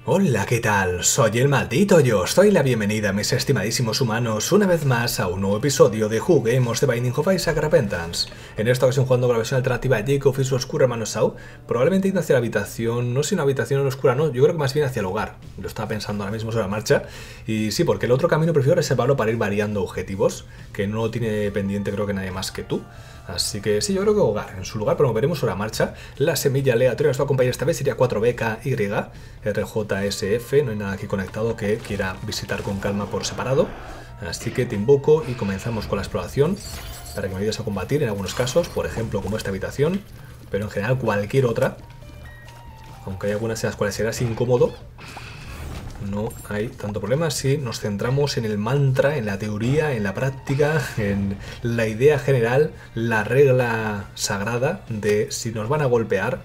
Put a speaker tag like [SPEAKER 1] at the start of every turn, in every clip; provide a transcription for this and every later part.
[SPEAKER 1] Hola, ¿qué tal? Soy el maldito yo. Os doy la bienvenida, mis estimadísimos humanos, una vez más a un nuevo episodio de Juguemos The Binding of Isaac Repentance. En esta ocasión jugando con la versión alternativa de Jacob y su oscura hermano Saul, probablemente yendo hacia la habitación, no sé, una habitación oscura, no, yo creo que más bien hacia el hogar. Lo estaba pensando ahora mismo sobre la marcha. Y sí, porque el otro camino prefiero reservarlo para ir variando objetivos, que no lo tiene pendiente creo que nadie más que tú. Así que sí, yo creo que hogar, en su lugar, pero veremos sobre la marcha. La semilla aleatoria nos va a acompañar esta vez, sería 4BKY, RJSF, no hay nada aquí conectado que quiera visitar con calma por separado. Así que te invoco y comenzamos con la exploración, para que me ayudes a combatir en algunos casos, por ejemplo como esta habitación, pero en general cualquier otra, aunque hay algunas en las cuales serás incómodo. No hay tanto problema si nos centramos en el mantra, en la teoría, en la práctica, en la idea general, la regla sagrada de si nos van a golpear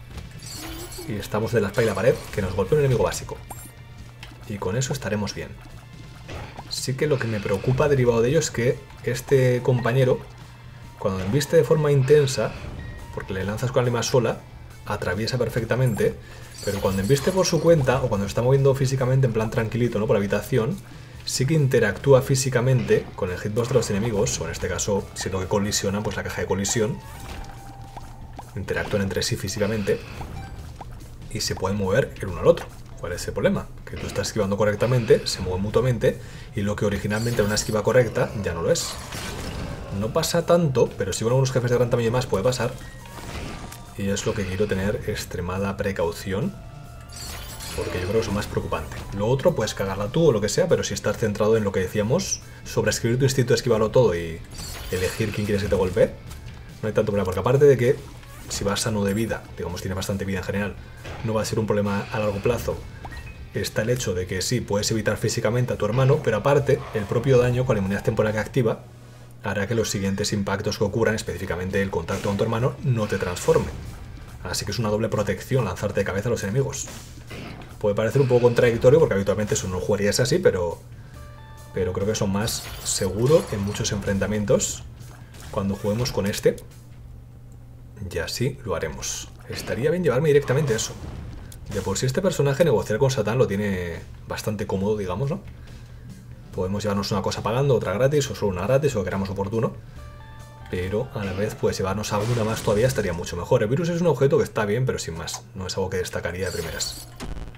[SPEAKER 1] y estamos de la espalda y la pared, que nos golpee un enemigo básico. Y con eso estaremos bien. Sí que lo que me preocupa derivado de ello es que este compañero, cuando embiste de forma intensa, porque le lanzas con la lima sola, atraviesa perfectamente, pero cuando embiste por su cuenta o cuando está moviendo físicamente en plan tranquilito, ¿no?, por la habitación, sí que interactúa físicamente con el hitbox de los enemigos, o en este caso, siendo que colisionan, pues la caja de colisión, interactúan entre sí físicamente y se pueden mover el uno al otro. ¿Cuál es el problema? Que tú estás esquivando correctamente, se mueven mutuamente y lo que originalmente era una esquiva correcta ya no lo es. No pasa tanto, pero sí con algunos jefes de gran tamaño y más puede pasar. Y es lo que quiero tener extremada precaución, porque yo creo que es lo más preocupante. Lo otro puedes cagarla tú o lo que sea, pero si estás centrado en lo que decíamos, sobre escribir tu instinto de esquivarlo todo y elegir quién quieres que te golpee, no hay tanto problema, porque aparte de que si vas sano de vida, digamos tiene bastante vida en general, no va a ser un problema a largo plazo. Está el hecho de que sí, puedes evitar físicamente a tu hermano, pero aparte, el propio daño con la inmunidad temporal que activa hará que los siguientes impactos que ocurran, específicamente el contacto con tu hermano, no te transforme. Así que es una doble protección lanzarte de cabeza a los enemigos. Puede parecer un poco contradictorio porque habitualmente eso no jugarías así, pero creo que eso más seguro en muchos enfrentamientos cuando juguemos con este. Y así lo haremos. Estaría bien llevarme directamente eso. De por sí este personaje negociar con Satán lo tiene bastante cómodo, digamos, ¿no? Podemos llevarnos una cosa pagando, otra gratis, o solo una gratis, o lo que queramos oportuno. Pero a la vez, pues llevarnos alguna más todavía estaría mucho mejor. El virus es un objeto que está bien, pero sin más. No es algo que destacaría de primeras.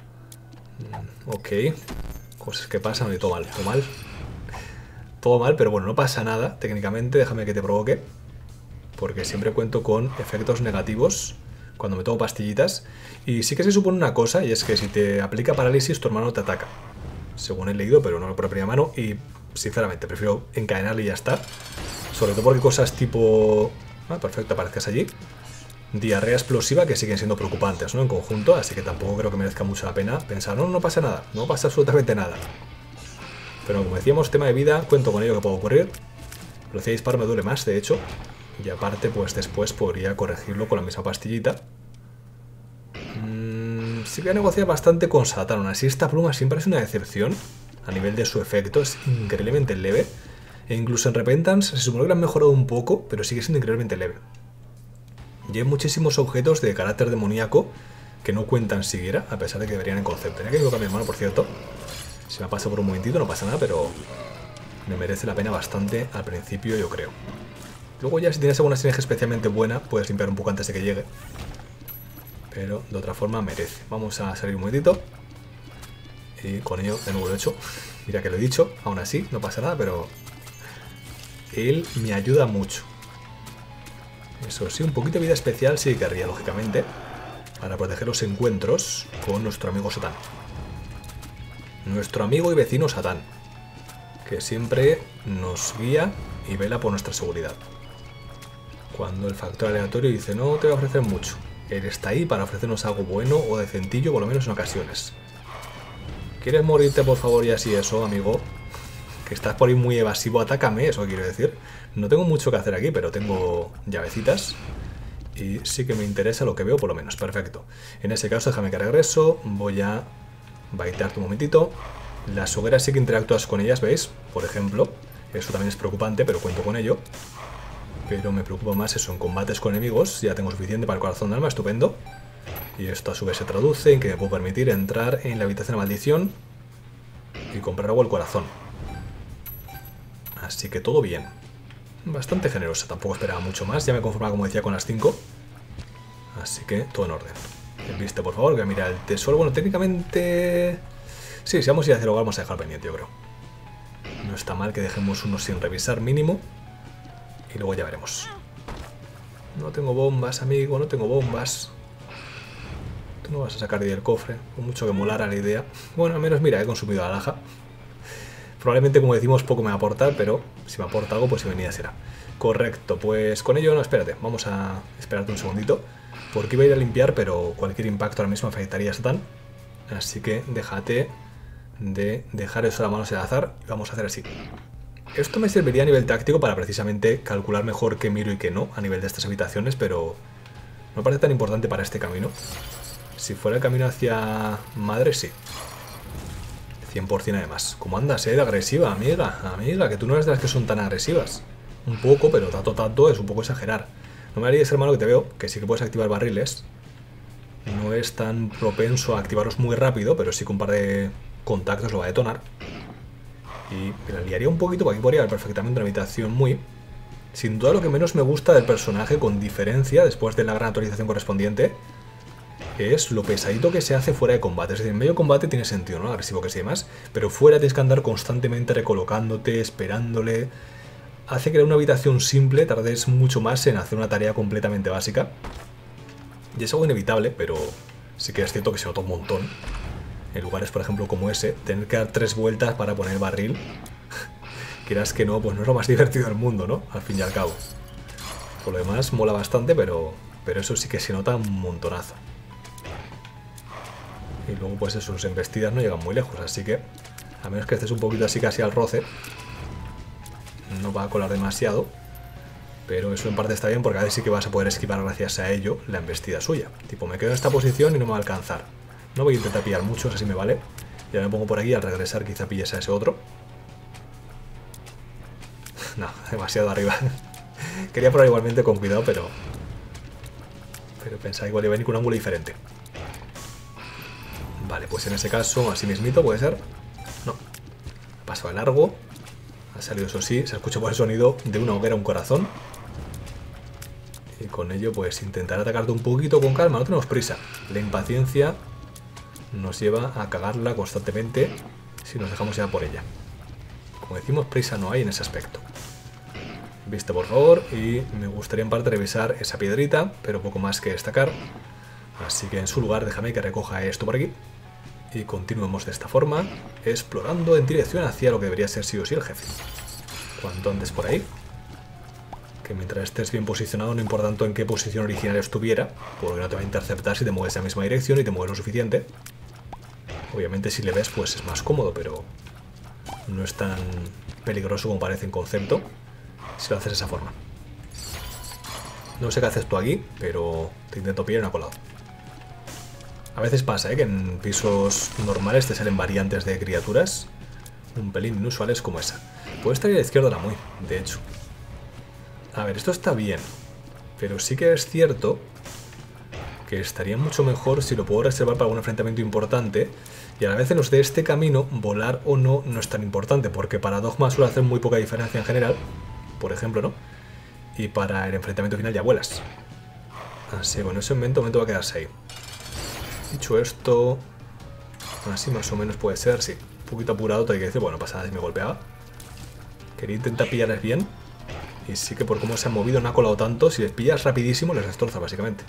[SPEAKER 1] Ok. Cosas que pasan, y todo mal, todo mal. Todo mal, pero bueno, no pasa nada. Técnicamente, déjame que te provoque. Porque siempre cuento con efectos negativos cuando me tomo pastillitas. Y sí que se supone una cosa, y es que si te aplica parálisis, tu hermano te ataca. Según he leído, pero no por primera mano. Y sinceramente, prefiero encadenarle y ya está. Sobre todo porque cosas tipo... Ah, perfecto, aparezcas allí. Diarrea explosiva que siguen siendo preocupantes, ¿no?, en conjunto, así que tampoco creo que merezca mucho la pena pensar, no, no pasa nada, no pasa absolutamente nada. Pero como decíamos, tema de vida, cuento con ello que puede ocurrir. Velocidad de disparo me duele más, de hecho. Y aparte, pues después podría corregirlo con la misma pastillita. Sí que he negociado bastante con Satán, así esta pluma siempre es una decepción. A nivel de su efecto, es increíblemente leve. E incluso en Repentance se supone que lo han mejorado un poco, pero sigue siendo increíblemente leve. Y hay muchísimos objetos de carácter demoníaco que no cuentan siquiera, a pesar de que deberían en concepto. Tenía que invocar a mi hermano, por cierto. Si me pasa por un momentito no pasa nada, pero me merece la pena bastante al principio, yo creo. Luego ya si tienes alguna sinergia especialmente buena, puedes limpiar un poco antes de que llegue. Pero de otra forma merece. Vamos a salir un momentito. Y con ello de nuevo lo he hecho. Mira que lo he dicho, aún así no pasa nada, pero... él me ayuda mucho. Eso sí, un poquito de vida especial sí que querría, lógicamente, para proteger los encuentros con nuestro amigo Satán. Nuestro amigo y vecino Satán, que siempre nos guía y vela por nuestra seguridad. Cuando el factor aleatorio dice no te voy a ofrecer mucho, él está ahí para ofrecernos algo bueno o decentillo, por lo menos en ocasiones. ¿Quieres morirte, por favor, y así eso, amigo? Que estás por ahí muy evasivo, atácame, eso quiero decir. No tengo mucho que hacer aquí, pero tengo llavecitas. Y sí que me interesa lo que veo, por lo menos. Perfecto. En ese caso, déjame que regreso. Voy a baitearte un momentito. Las hogueras sí que interactúas con ellas, ¿veis? Por ejemplo. Eso también es preocupante, pero cuento con ello. Pero me preocupa más eso en combates con enemigos. Ya tengo suficiente para el corazón de alma, estupendo. Y esto a su vez se traduce en que me puedo permitir entrar en la habitación de maldición y comprar algo el corazón. Así que todo bien. Bastante generosa, tampoco esperaba mucho más. Ya me conformaba, como decía, con las 5. Así que todo en orden. Viste, por favor, que mira el tesoro. Bueno, técnicamente... Sí, si vamos a ir a hacer algo, vamos a dejar pendiente, yo creo. No está mal que dejemos uno sin revisar mínimo. Y luego ya veremos. No tengo bombas, amigo, no tengo bombas. Tú no vas a sacar del cofre, con mucho que molara la idea. Bueno, al menos mira, he consumido alhaja. Probablemente, como decimos, poco me va a aportar, pero si me aporta algo, pues bienvenida será. Correcto, pues con ello, no, espérate, vamos a esperarte un segundito. Porque iba a ir a limpiar, pero cualquier impacto ahora mismo afectaría a Satán. Así que déjate de dejar eso a las manos al azar y vamos a hacer así. Esto me serviría a nivel táctico para precisamente calcular mejor qué miro y qué no a nivel de estas habitaciones, pero no parece tan importante para este camino. Si fuera el camino hacia Madre, sí. 100% además. ¿Cómo andas, de agresiva, amiga? Amiga, que tú no eres de las que son tan agresivas. Un poco, pero tanto es un poco exagerar. No me harías, hermano, que te veo, que sí que puedes activar barriles. No es tan propenso a activarlos muy rápido, pero sí que un par de contactos lo va a detonar. Y me la liaría un poquito, porque aquí podría haber perfectamente una habitación muy... Sin duda lo que menos me gusta del personaje, con diferencia, después de la gran actualización correspondiente, es lo pesadito que se hace fuera de combate. Es decir, en medio de combate tiene sentido, ¿no? Agresivo que sea más, pero fuera tienes que andar constantemente recolocándote, esperándole. Hace que en una habitación simple tardes mucho más en hacer una tarea completamente básica. Y es algo inevitable, pero sí que es cierto que se nota un montón. En lugares, por ejemplo, como ese, tener que dar 3 vueltas para poner el barril, quieras que no, pues no es lo más divertido del mundo, ¿no? Al fin y al cabo. Por lo demás, mola bastante, pero eso sí que se nota un montonazo. Y luego, pues sus embestidas no llegan muy lejos, así que, a menos que estés un poquito así casi al roce, no va a colar demasiado. Pero eso en parte está bien, porque a ver sí que vas a poder esquivar gracias a ello la embestida suya. Tipo, me quedo en esta posición y no me va a alcanzar. No voy a intentar pillar muchos, así me vale. Ya me pongo por aquí, al regresar quizá pilles a ese otro. No, demasiado arriba. Quería probar igualmente con cuidado, pero pensaba igual iba a venir con un ángulo diferente. Vale, pues en ese caso, así mismito, puede ser. No. Paso de largo. Ha salido, eso sí, se escucha por el sonido de una hoguera un corazón. Y con ello, pues intentar atacarte un poquito con calma. No tenemos prisa. La impaciencia nos lleva a cagarla constantemente si nos dejamos llevar por ella. Como decimos, prisa no hay en ese aspecto. Viste, por favor, y me gustaría en parte revisar esa piedrita, pero poco más que destacar. Así que en su lugar déjame que recoja esto por aquí. Y continuemos de esta forma, explorando en dirección hacia lo que debería ser sí o sí el jefe. Cuanto antes por ahí. Que mientras estés bien posicionado, no importa tanto en qué posición original estuviera, porque no te va a interceptar si te mueves en la misma dirección y te mueves lo suficiente. Obviamente si le ves pues es más cómodo, pero no es tan peligroso como parece en concepto si lo haces de esa forma. No sé qué haces tú aquí, pero te intento pillar una colado. A veces pasa, que en pisos normales te salen variantes de criaturas un pelín inusuales como esa. Puede estar a la izquierda la muy, de hecho. A ver, esto está bien, pero sí que es cierto que estaría mucho mejor si lo puedo reservar para algún enfrentamiento importante. Y a la vez en los de este camino, volar o no no es tan importante, porque para Dogma suele hacer muy poca diferencia en general, por ejemplo, ¿no? Y para el enfrentamiento final ya vuelas. Así, bueno, ese momento va a quedarse ahí. Dicho esto, así más o menos puede ser, sí. Un poquito apurado, te hay que decir, bueno, no pasa nada si me golpeaba. Quería intentar pillarles bien. Y sí que por cómo se han movido no ha colado tanto. Si les pillas rapidísimo, les destroza, básicamente.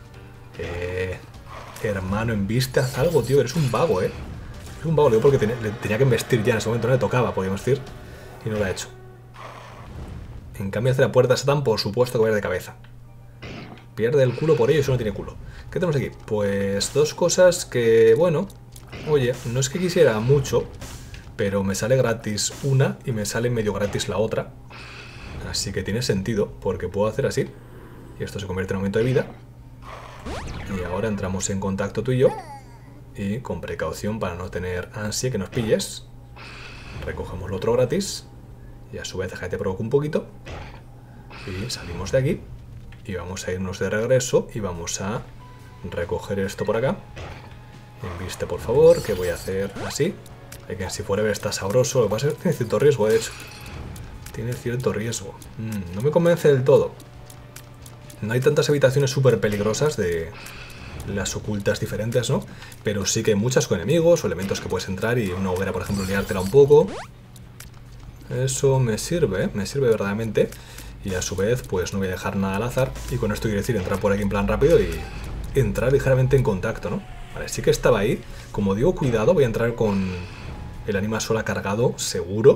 [SPEAKER 1] Hermano, en vista, haz algo, tío. Eres un vago, Es un vago, le digo porque le tenía que embestir ya en ese momento. No le tocaba, podríamos decir. Y no lo ha hecho. En cambio, hacia la puerta Satán, por supuesto que va a ir de cabeza. Pierde el culo por ello y eso no tiene culo. ¿Qué tenemos aquí? Pues dos cosas que, bueno, oye, no es que quisiera mucho, pero me sale gratis una y me sale medio gratis la otra. Así que tiene sentido, porque puedo hacer así. Y esto se convierte en aumento de vida. Y ahora entramos en contacto tú y yo. Y con precaución para no tener ansia que nos pilles. Recogemos lo otro gratis. Y a su vez déjate provocar un poquito. Y salimos de aquí. Y vamos a irnos de regreso y vamos a recoger esto por acá. Inviste, por favor, que voy a hacer así. Hay que si Forever está sabroso. Lo que pasa es que tiene cierto riesgo, de hecho. Tiene cierto riesgo. No me convence del todo. No hay tantas habitaciones súper peligrosas de las ocultas diferentes, ¿no? Pero sí que hay muchas con enemigos o elementos que puedes entrar y una hoguera, por ejemplo, liártela un poco. Eso me sirve verdaderamente. Y a su vez, pues no voy a dejar nada al azar. Y con esto quiero decir entrar por aquí en plan rápido y entrar ligeramente en contacto, ¿no? Vale, sí que estaba ahí. Como digo, cuidado, voy a entrar con el Anima Sola cargado, seguro.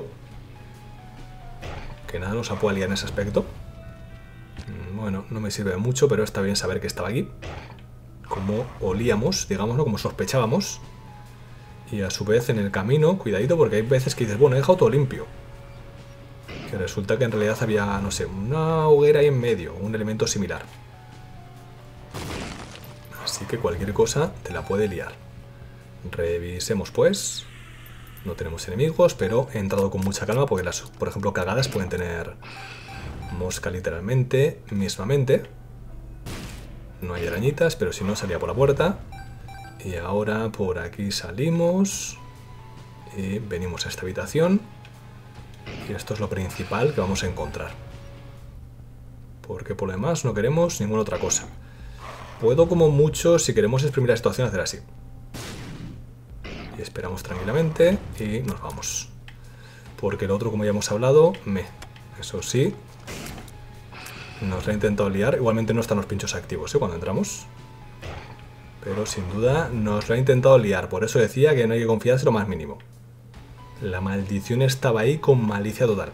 [SPEAKER 1] Que nada nos pueda liar en ese aspecto. Bueno, no me sirve mucho, pero está bien saber que estaba aquí. Como olíamos, digamos, ¿no? Como sospechábamos. Y a su vez en el camino, cuidadito, porque hay veces que dices, bueno, he dejado todo limpio. Y resulta que en realidad había, no sé, una hoguera ahí en medio, un elemento similar. Así que cualquier cosa te la puede liar. Revisemos pues. No tenemos enemigos, pero he entrado con mucha calma porque las, por ejemplo, cagadas pueden tener mosca literalmente, mismamente. No hay arañitas, pero si no salía por la puerta. Y ahora por aquí salimos. Y venimos a esta habitación. Y esto es lo principal que vamos a encontrar. Porque por lo demás no queremos ninguna otra cosa. Puedo como mucho, si queremos exprimir la situación, hacer así. Y esperamos tranquilamente y nos vamos. Porque el otro, como ya hemos hablado, eso sí, nos lo ha intentado liar. Igualmente no están los pinchos activos, cuando entramos. Pero sin duda nos lo ha intentado liar. Por eso decía que no hay que confiarse lo más mínimo. La maldición estaba ahí con malicia total.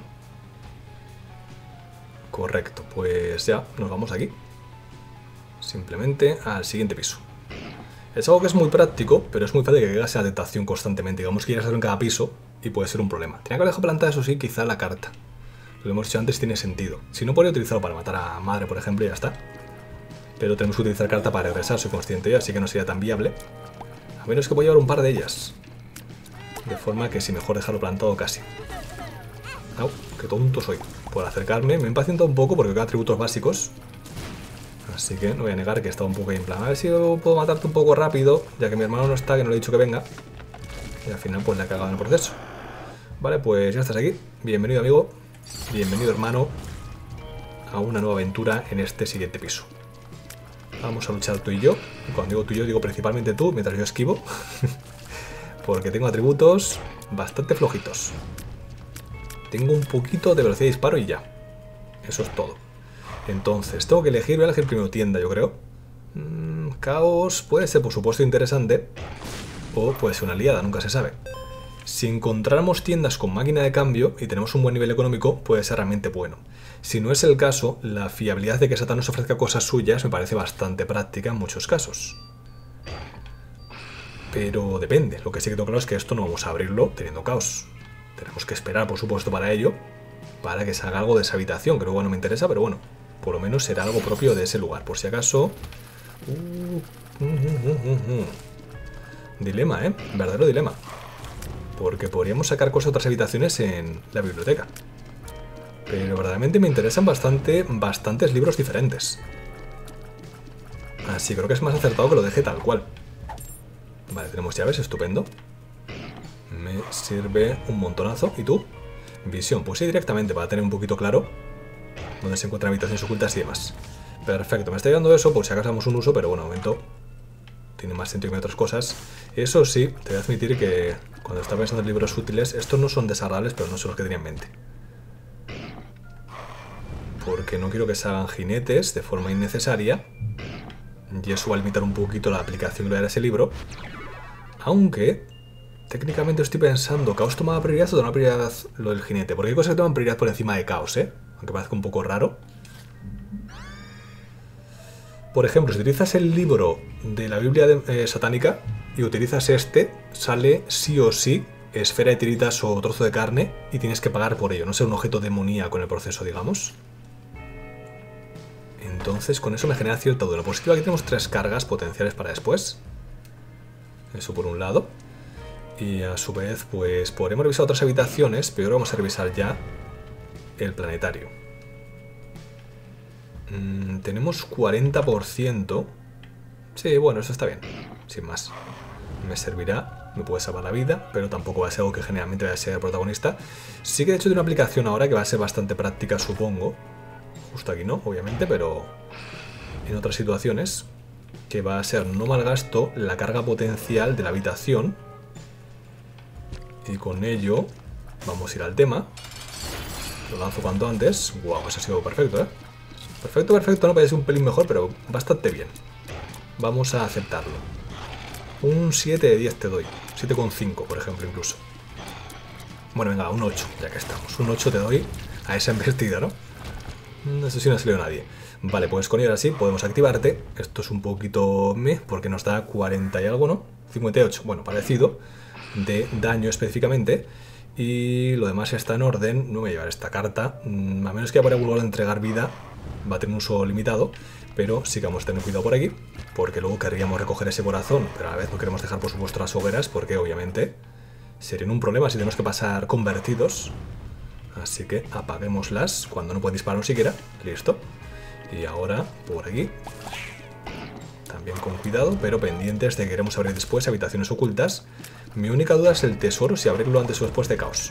[SPEAKER 1] Correcto, pues ya, nos vamos aquí. Simplemente al siguiente piso. Es algo que es muy práctico, pero es muy fácil que caigas en la tentación constantemente. Digamos que quieres hacerlo en cada piso y puede ser un problema. Tenía que haber dejado plantada, eso sí, quizá la carta. Lo hemos dicho antes, tiene sentido. Si no, podría utilizarlo para matar a madre, por ejemplo, y ya está. Pero tenemos que utilizar carta para regresar, soy consciente, así que no sería tan viable. A menos que voy a llevar un par de ellas. De forma que sí, mejor dejarlo plantado casi. ¡Au! ¡Qué tonto soy! Por acercarme, me he impacientado un poco porque tengo atributos básicos. Así que no voy a negar que estaba un poco ahí en plan. A ver si yo puedo matarte un poco rápido, ya que mi hermano no está, que no le he dicho que venga. Y al final pues le ha cagado en el proceso. Vale, pues ya estás aquí. Bienvenido, amigo. Bienvenido, hermano, a una nueva aventura en este siguiente piso. Vamos a luchar tú y yo. Y cuando digo tú y yo, digo principalmente tú, mientras yo esquivo. Porque tengo atributos bastante flojitos. Tengo un poquito de velocidad de disparo y ya. Eso es todo. Entonces, tengo que elegir, voy a elegir primero tienda, yo creo. Caos puede ser, por supuesto, interesante. O puede ser una aliada, nunca se sabe. Si encontráramos tiendas con máquina de cambio y tenemos un buen nivel económico, puede ser realmente bueno. Si no es el caso, la fiabilidad de que Satán nos ofrezca cosas suyas me parece bastante práctica en muchos casos. Pero depende. Lo que sí que tengo claro es que esto no vamos a abrirlo teniendo caos. Tenemos que esperar, por supuesto, para ello, para que salga algo de esa habitación, que luego no me interesa, pero bueno, por lo menos será algo propio de ese lugar, por si acaso. Dilema, verdadero dilema. Porque podríamos sacar cosas de otras habitaciones en la biblioteca. Pero verdaderamente me interesan bastantes libros diferentes. Así creo que es más acertado que lo deje tal cual. Vale, tenemos llaves, estupendo. Me sirve un montonazo. ¿Y tú? Visión, pues sí, directamente, para tener un poquito claro dónde se encuentran habitaciones ocultas y demás. Perfecto, me está llegando eso por si acaso damos un uso, pero bueno, de momento tiene más sentido que otras cosas. Eso sí, te voy a admitir que cuando estaba pensando en libros útiles, estos no son desagradables, pero no son los que tenía en mente. Porque no quiero que se hagan jinetes de forma innecesaria. Y eso va a limitar un poquito la aplicación que le dará a ese libro. Aunque técnicamente estoy pensando, ¿Caos toma prioridad o toma prioridad lo del jinete? Porque hay cosas que toman prioridad por encima de Caos, aunque parezca un poco raro. Por ejemplo, si utilizas el libro de la Biblia satánica y utilizas este, sale sí o sí esfera de tiritas o trozo de carne y tienes que pagar por ello. No sé, un objeto demoníaco en el proceso, digamos. Entonces, con eso me genera cierta duda. Lo positivo, aquí tenemos 3 cargas potenciales para después. Eso por un lado. Y a su vez, pues podremos revisar otras habitaciones, pero ahora vamos a revisar ya el planetario. Tenemos 40% Sí, bueno, eso está bien. Sin más. Me servirá, me puede salvar la vida, pero tampoco va a ser algo que generalmente vaya a ser el protagonista. Sí que de hecho tiene una aplicación ahora que va a ser bastante práctica, supongo. Justo aquí no, obviamente, pero en otras situaciones, que va a ser no malgasto la carga potencial de la habitación. Y con ello vamos a ir al tema. Lo lanzo cuanto antes. Wow, eso ha sido perfecto, ¿eh? Perfecto, perfecto, no puede ser un pelín mejor, pero bastante bien. Vamos a aceptarlo. Un 7 de 10 te doy. 7,5, por ejemplo, incluso. Bueno, venga, un 8, ya que estamos. Un 8 te doy a esa embestida, ¿no? Eso sí no ha salido nadie. Vale, pues con ello así podemos activarte. Esto es un poquito porque nos da 40 y algo, ¿no? 58, bueno, parecido. De daño específicamente. Y lo demás está en orden. No me voy a llevar esta carta. A menos que por algún lugar de entregar vida, va a tener un uso limitado. Pero sí que vamos a tener cuidado por aquí. Porque luego querríamos recoger ese corazón. Pero a la vez no queremos dejar, por supuesto, las hogueras. Porque obviamente serían un problema si tenemos que pasar convertidos. Así que apaguémoslas cuando no pueden disparar siquiera. Listo. Y ahora por aquí. También con cuidado, pero pendientes de que queremos abrir después habitaciones ocultas. Mi única duda es el tesoro, si abrirlo antes o después de caos.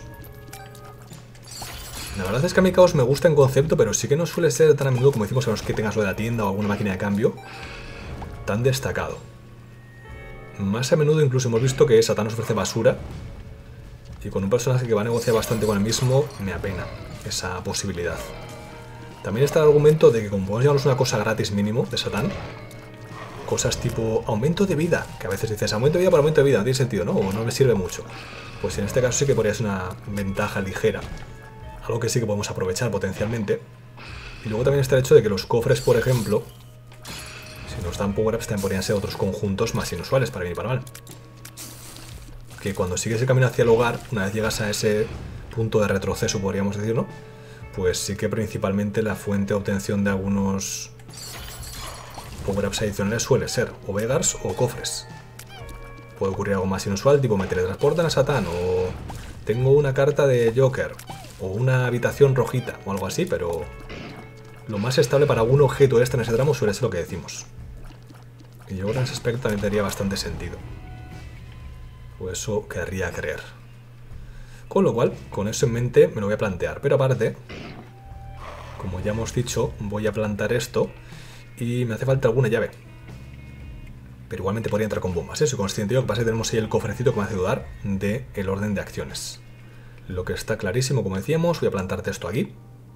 [SPEAKER 1] La verdad es que a mí caos me gusta en concepto, pero sí que no suele ser tan a menudo como decimos a los que tengas lo de la tienda o alguna máquina de cambio. Tan destacado. Más a menudo incluso hemos visto que Satán nos ofrece basura. Y con un personaje que va a negociar bastante con el mismo, me apena esa posibilidad. También está el argumento de que como podemos llevarnos una cosa gratis mínimo de Satán, cosas tipo aumento de vida, que a veces dices aumento de vida por aumento de vida, no tiene sentido, ¿no? O no me sirve mucho. Pues en este caso sí que podría ser una ventaja ligera. Algo que sí que podemos aprovechar potencialmente. Y luego también está el hecho de que los cofres, por ejemplo, si nos dan power-ups también podrían ser otros conjuntos más inusuales, para bien y para mal. Que cuando sigues el camino hacia el hogar, una vez llegas a ese punto de retroceso, podríamos decir, ¿no? Pues sí que principalmente la fuente de obtención de algunos power-ups adicionales suele ser o Vegars o cofres. Puede ocurrir algo más inusual, tipo me teletransportan a Satán, o tengo una carta de Joker, o una habitación rojita, o algo así, pero lo más estable para algún objeto extra en ese tramo suele ser lo que decimos. Y yo creo que en ese aspecto también tendría bastante sentido. O eso querría creer. Con lo cual, con eso en mente me lo voy a plantear. Pero aparte, como ya hemos dicho, voy a plantar esto y me hace falta alguna llave. Pero igualmente podría entrar con bombas, ¿eh? Soy consciente. Lo que pasa es que tenemos ahí el cofrecito que me hace dudar del orden de acciones. Lo que está clarísimo, como decíamos, voy a plantarte esto aquí.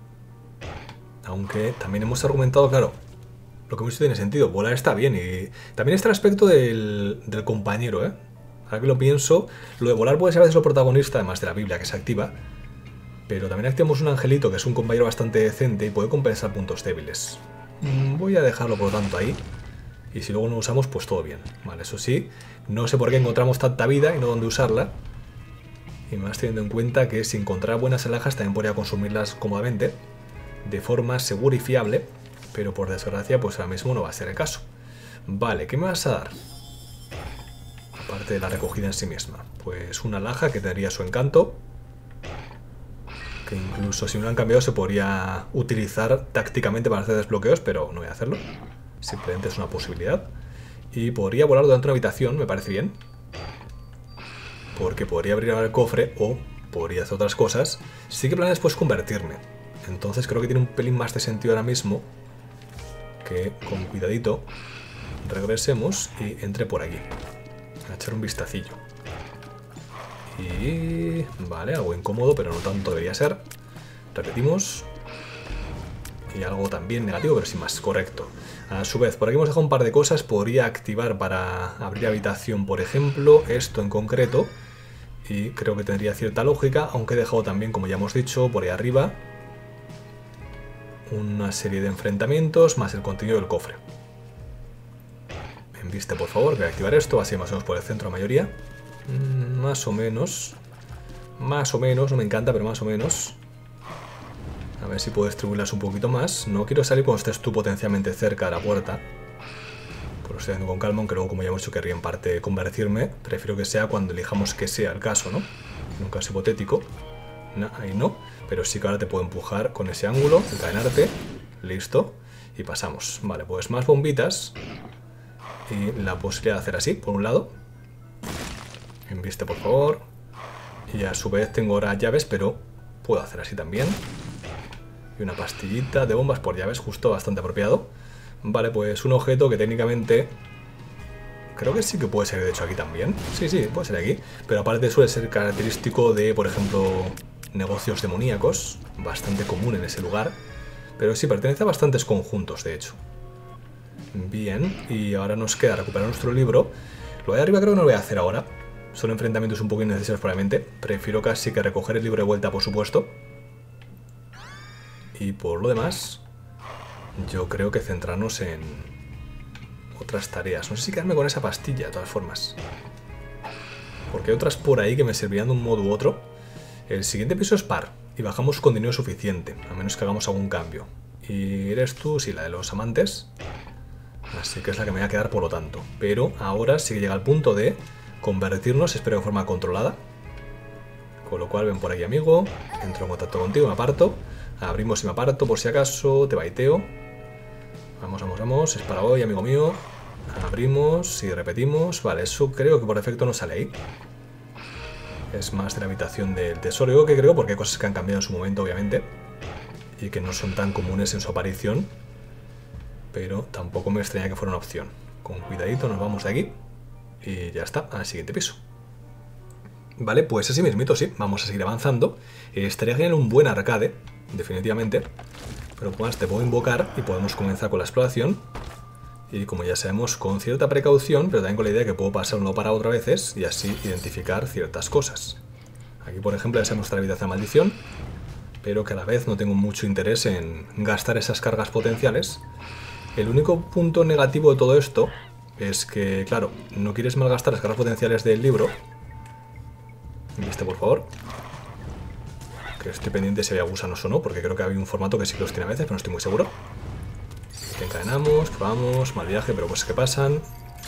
[SPEAKER 1] Aunque también hemos argumentado, claro, lo que hemos dicho tiene sentido. Volar está bien y también está el aspecto del compañero, ¿eh? Ahora que lo pienso, lo de volar puede ser a veces lo protagonista, además de la Biblia que se activa. Pero también activamos un angelito que es un compañero bastante decente y puede compensar puntos débiles. Voy a dejarlo por lo tanto ahí. Y si luego no usamos, pues todo bien. Vale, eso sí, no sé por qué encontramos tanta vida y no dónde usarla. Y más teniendo en cuenta que si encontrar buenas alhajas también podría consumirlas cómodamente. De forma segura y fiable. Pero por desgracia, pues ahora mismo no va a ser el caso. Vale, ¿qué me vas a dar? Aparte de la recogida en sí misma. Pues una alhaja que tendría su encanto. Que incluso si no lo han cambiado se podría utilizar tácticamente para hacer desbloqueos, pero no voy a hacerlo. Simplemente es una posibilidad. Y podría volar durante una habitación, me parece bien. Porque podría abrir el cofre o podría hacer otras cosas. Sí que planeo después convertirme. Entonces creo que tiene un pelín más de sentido ahora mismo. Que con cuidadito regresemos y entre por aquí. A echar un vistacillo. Y... vale, algo incómodo, pero no tanto debería ser. Repetimos. Y algo también negativo, pero sin más, correcto. A su vez, por aquí hemos dejado un par de cosas. Podría activar para abrir habitación, por ejemplo, esto en concreto. Y creo que tendría cierta lógica, aunque he dejado también, como ya hemos dicho, por ahí arriba una serie de enfrentamientos más el contenido del cofre. En vista, por favor, voy a activar esto, así más o menos por el centro la mayoría. Más o menos. Más o menos, no me encanta, pero más o menos. A ver si puedo distribuirlas un poquito más. No quiero salir cuando estés tú potencialmente cerca de la puerta. Pues lo estoy haciendo con calma, aunque luego, como ya hemos dicho, querría en parte convertirme. Prefiero que sea cuando elijamos que sea el caso, ¿no? En un caso hipotético. No, ahí no. Pero sí que ahora te puedo empujar con ese ángulo, encadenarte. Listo. Y pasamos. Vale, pues más bombitas. y la posibilidad de hacer así, por un lado. Enviste, por favor. Y a su vez tengo ahora llaves, pero puedo hacer así también. Y una pastillita de bombas por llaves, justo bastante apropiado. Vale, pues un objeto que técnicamente... creo que sí que puede ser de hecho aquí también. Sí, sí, puede ser aquí. Pero aparte suele ser característico de, por ejemplo, negocios demoníacos. Bastante común en ese lugar. Pero sí, pertenece a bastantes conjuntos, de hecho. Bien, y ahora nos queda recuperar nuestro libro. Lo de arriba creo que no lo voy a hacer ahora. Son enfrentamientos un poco innecesarios probablemente. Prefiero casi que recoger el libro de vuelta, por supuesto. Y por lo demás, yo creo que centrarnos en otras tareas. No sé si quedarme con esa pastilla, de todas formas. Porque hay otras por ahí que me servirían de un modo u otro. El siguiente piso es par. Y bajamos con dinero suficiente, a menos que hagamos algún cambio. Y eres tú, sí, la de los amantes. Así que es la que me voy a quedar por lo tanto. Pero ahora sí que llega el punto de convertirnos, espero de forma controlada. Con lo cual ven por aquí, amigo. Entro en contacto contigo, me aparto. Abrimos y me aparto por si acaso, te baiteo. Vamos, vamos, vamos. Es para hoy, amigo mío. Abrimos y repetimos. Vale, eso creo que por defecto no sale ahí. Es más de la habitación del tesoro. Digo que creo porque hay cosas que han cambiado en su momento, obviamente. Y que no son tan comunes en su aparición. Pero tampoco me extraña que fuera una opción. Con cuidadito nos vamos de aquí. Y ya está, al siguiente piso. Vale, pues así mismito, sí, vamos a seguir avanzando. Estaría genial un buen arcade, definitivamente. Pero pues te puedo invocar y podemos comenzar con la exploración. Y como ya sabemos, con cierta precaución, pero también con la idea de que puedo pasar uno para otro a veces y así identificar ciertas cosas. Aquí, por ejemplo, ya sabemos la habitación de maldición, pero que a la vez no tengo mucho interés en gastar esas cargas potenciales. El único punto negativo de todo esto es que, claro, no quieres malgastar las cargas potenciales del libro. ¿Viste, por favor? Que estoy pendiente si había gusanos o no, porque creo que había un formato que sí que los tiene a veces, pero no estoy muy seguro. Encadenamos, probamos, mal viaje, pero cosas que pasan.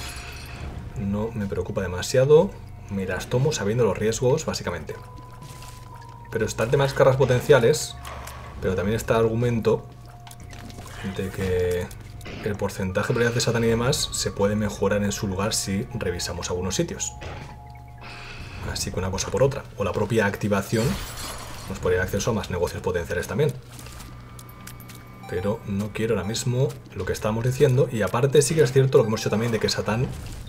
[SPEAKER 1] No me preocupa demasiado. Me las tomo sabiendo los riesgos, básicamente. Pero está el tema de las cargas potenciales, pero también está el argumento de que el porcentaje de probabilidad de Satán y demás se puede mejorar en su lugar si revisamos algunos sitios. Así que una cosa por otra. O la propia activación nos podría dar acceso a más negocios potenciales también. Pero no quiero ahora mismo lo que estábamos diciendo. Y aparte sí que es cierto lo que hemos dicho también de que Satán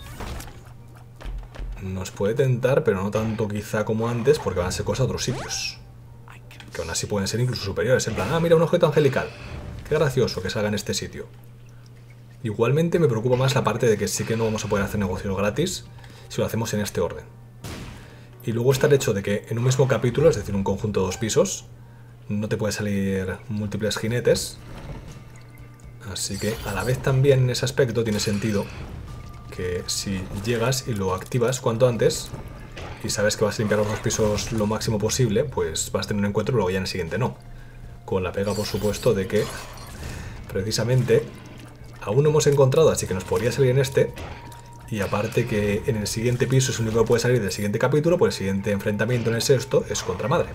[SPEAKER 1] nos puede tentar, pero no tanto quizá como antes, porque van a ser cosas a otros sitios. Que aún así pueden ser incluso superiores. En plan, ah, mira un objeto angelical. Qué gracioso que salga en este sitio. Igualmente me preocupa más la parte de que sí que no vamos a poder hacer negocios gratis si lo hacemos en este orden. Y luego está el hecho de que en un mismo capítulo, es decir, un conjunto de 2 pisos, no te puede salir múltiples jinetes. Así que a la vez también en ese aspecto tiene sentido que si llegas y lo activas cuanto antes y sabes que vas a limpiar los 2 pisos lo máximo posible, pues vas a tener un encuentro y luego ya en el siguiente no. Con la pega, por supuesto, de que precisamente aún no hemos encontrado, así que nos podría salir en este. Y aparte que en el siguiente piso es el único que puede salir del siguiente capítulo, pues el siguiente enfrentamiento en el sexto es contra madre.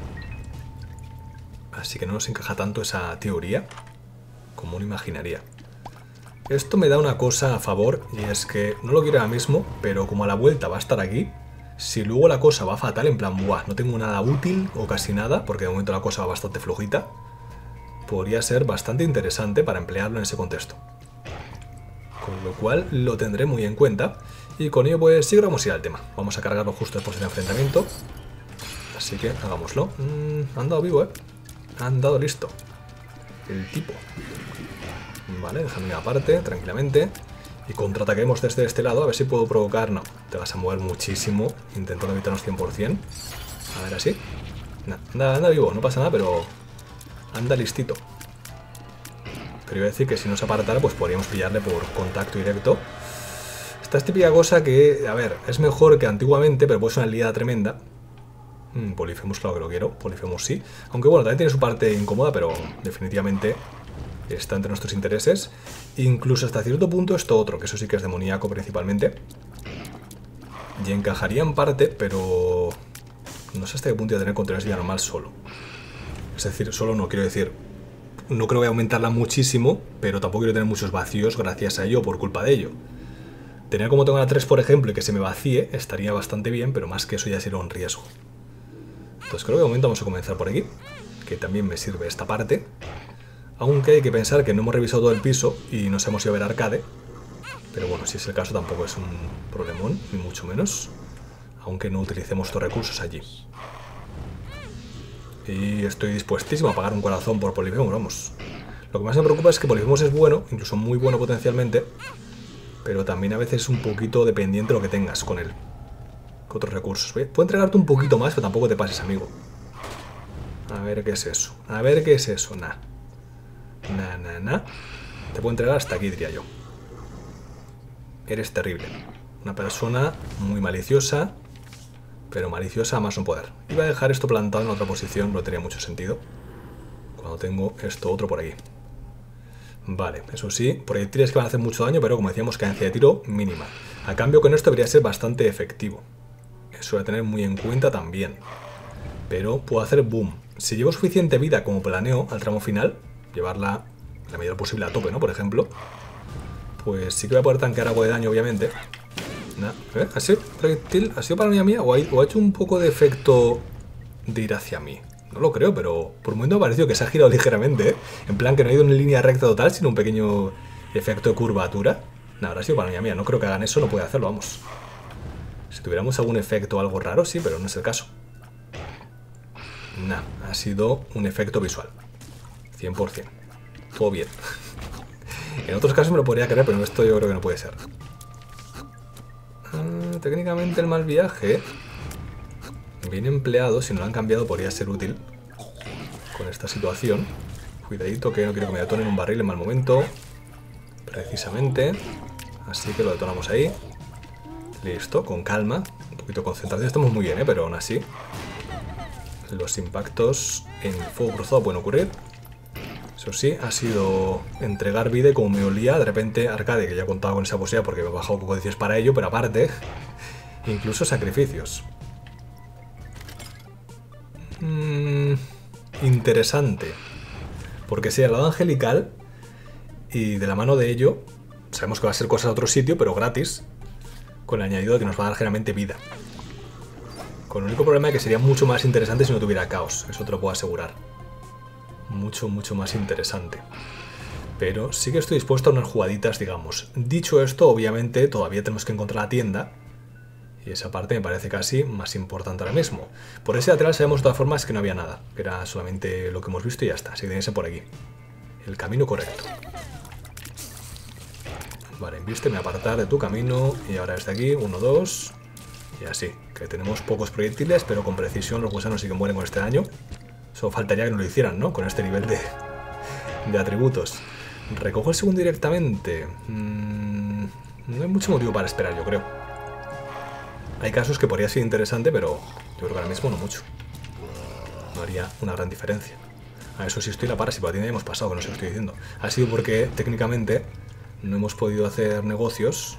[SPEAKER 1] Así que no nos encaja tanto esa teoría como uno imaginaría. Esto me da una cosa a favor, y es que no lo quiero ahora mismo, pero como a la vuelta va a estar aquí, si luego la cosa va fatal, en plan, buah, no tengo nada útil o casi nada, porque de momento la cosa va bastante flojita, podría ser bastante interesante para emplearlo en ese contexto. Con lo cual lo tendré muy en cuenta. Y con ello pues sí que vamos a ir al tema. Vamos a cargarlo justo después del enfrentamiento. Así que hagámoslo. Ha andado vivo, ha andado listo el tipo. Vale, déjame aparte, tranquilamente. Y contraataquemos desde este lado. A ver si puedo provocar... No, te vas a mover muchísimo intentando evitarnos 100%. A ver, así. Anda vivo, no pasa nada, pero anda listito. Pero iba a decir que si nos apartara, pues podríamos pillarle por contacto directo. Esta es típica cosa que, a ver, es mejor que antiguamente, pero puede ser una liada tremenda. Polifemus, claro que lo quiero. Polifemus sí. Aunque bueno, también tiene su parte incómoda, pero definitivamente está entre nuestros intereses. Incluso hasta cierto punto esto otro, que eso sí que es demoníaco principalmente. Y encajaría en parte, pero no sé hasta qué punto voy a tener control ya normal solo. Es decir, solo no quiero decir... No creo que voy a aumentarla muchísimo, pero tampoco quiero tener muchos vacíos gracias a ello o por culpa de ello. Tener como tengo la 3, por ejemplo, y que se me vacíe, estaría bastante bien, pero más que eso ya sería un riesgo. Entonces creo que de momento vamos a comenzar por aquí, que también me sirve esta parte. Aunque hay que pensar que no hemos revisado todo el piso y nos hemos ido a ver arcade. Pero bueno, si es el caso tampoco es un problemón, ni mucho menos. Aunque no utilicemos estos recursos allí. Y estoy dispuestísimo a pagar un corazón por Polyphemus, vamos. Lo que más me preocupa es que Polyphemus es bueno, incluso muy bueno potencialmente. Pero también a veces es un poquito dependiente de lo que tengas con él. Con otros recursos. Puedo entregarte un poquito más, pero tampoco te pases, amigo. A ver qué es eso. A ver qué es eso. Nah. Nah. Te puedo entregar hasta aquí, diría yo. Eres terrible. Una persona muy maliciosa, pero maliciosa a más no poder. Iba a dejar esto plantado en otra posición, no tenía mucho sentido. Cuando tengo esto otro por aquí. Vale, eso sí, proyectiles que van a hacer mucho daño, pero como decíamos, cadencia de tiro mínima. A cambio con esto debería ser bastante efectivo. Eso voy a tener muy en cuenta también. Pero puedo hacer boom. Si llevo suficiente vida como planeo al tramo final, llevarla la medida posible a tope, ¿no? Por ejemplo, pues sí que voy a poder tanquear algo de daño, obviamente. ¿Ha sido proyectil? ¿Ha sido paranoia mía? ¿O ha hecho un poco de efecto de ir hacia mí? No lo creo, pero por un momento me ha parecido que se ha girado ligeramente, ¿eh? En plan que no ha ido en línea recta total, sino un pequeño efecto de curvatura. No, habrá sido paranoia mía. No creo que hagan eso, no puede hacerlo, vamos. Si tuviéramos algún efecto o algo raro, sí, pero no es el caso. Nah, ha sido un efecto visual. 100%. Todo bien. En otros casos me lo podría creer, pero en esto yo creo que no puede ser. Técnicamente el mal viaje, bien empleado, si no lo han cambiado, podría ser útil con esta situación. Cuidadito que no quiero que me detonen un barril en mal momento. Precisamente. Así que lo detonamos ahí. Listo, con calma. Un poquito de concentración. Estamos muy bien, pero aún así los impactos en fuego cruzado pueden ocurrir. Eso sí, ha sido entregar vida y como me olía, de repente arcade, que ya contaba con esa posibilidad porque me he bajado codicios para ello, pero aparte, incluso sacrificios. Interesante. Porque sí, al lado angelical y de la mano de ello, sabemos que va a ser cosa de otro sitio, pero gratis, con el añadido de que nos va a dar generalmente vida. Con el único problema de que sería mucho más interesante si no tuviera caos, eso te lo puedo asegurar. Mucho más interesante. Pero sí que estoy dispuesto a unas jugaditas, digamos. Dicho esto, obviamente todavía tenemos que encontrar la tienda. Y esa parte me parece casi más importante ahora mismo. Por ese lateral sabemos de todas formas que no había nada. Que era solamente lo que hemos visto y ya está. Así que tenéis por aquí. El camino correcto. Vale, viste, me voy a apartar de tu camino. Y ahora desde aquí, 1, 2. Y así. Que tenemos pocos proyectiles, pero con precisión los gusanos sí que mueren con este daño. Solo faltaría que no lo hicieran, ¿no? Con este nivel de atributos. ¿Recojo el segundo directamente? No hay mucho motivo para esperar, yo creo. Hay casos que podría ser interesante, pero yo creo que ahora mismo no mucho. No haría una gran diferencia. A eso sí estoy la para, si por la tienda ya hemos pasado, que no sé lo estoy diciendo. Ha sido porque técnicamente no hemos podido hacer negocios.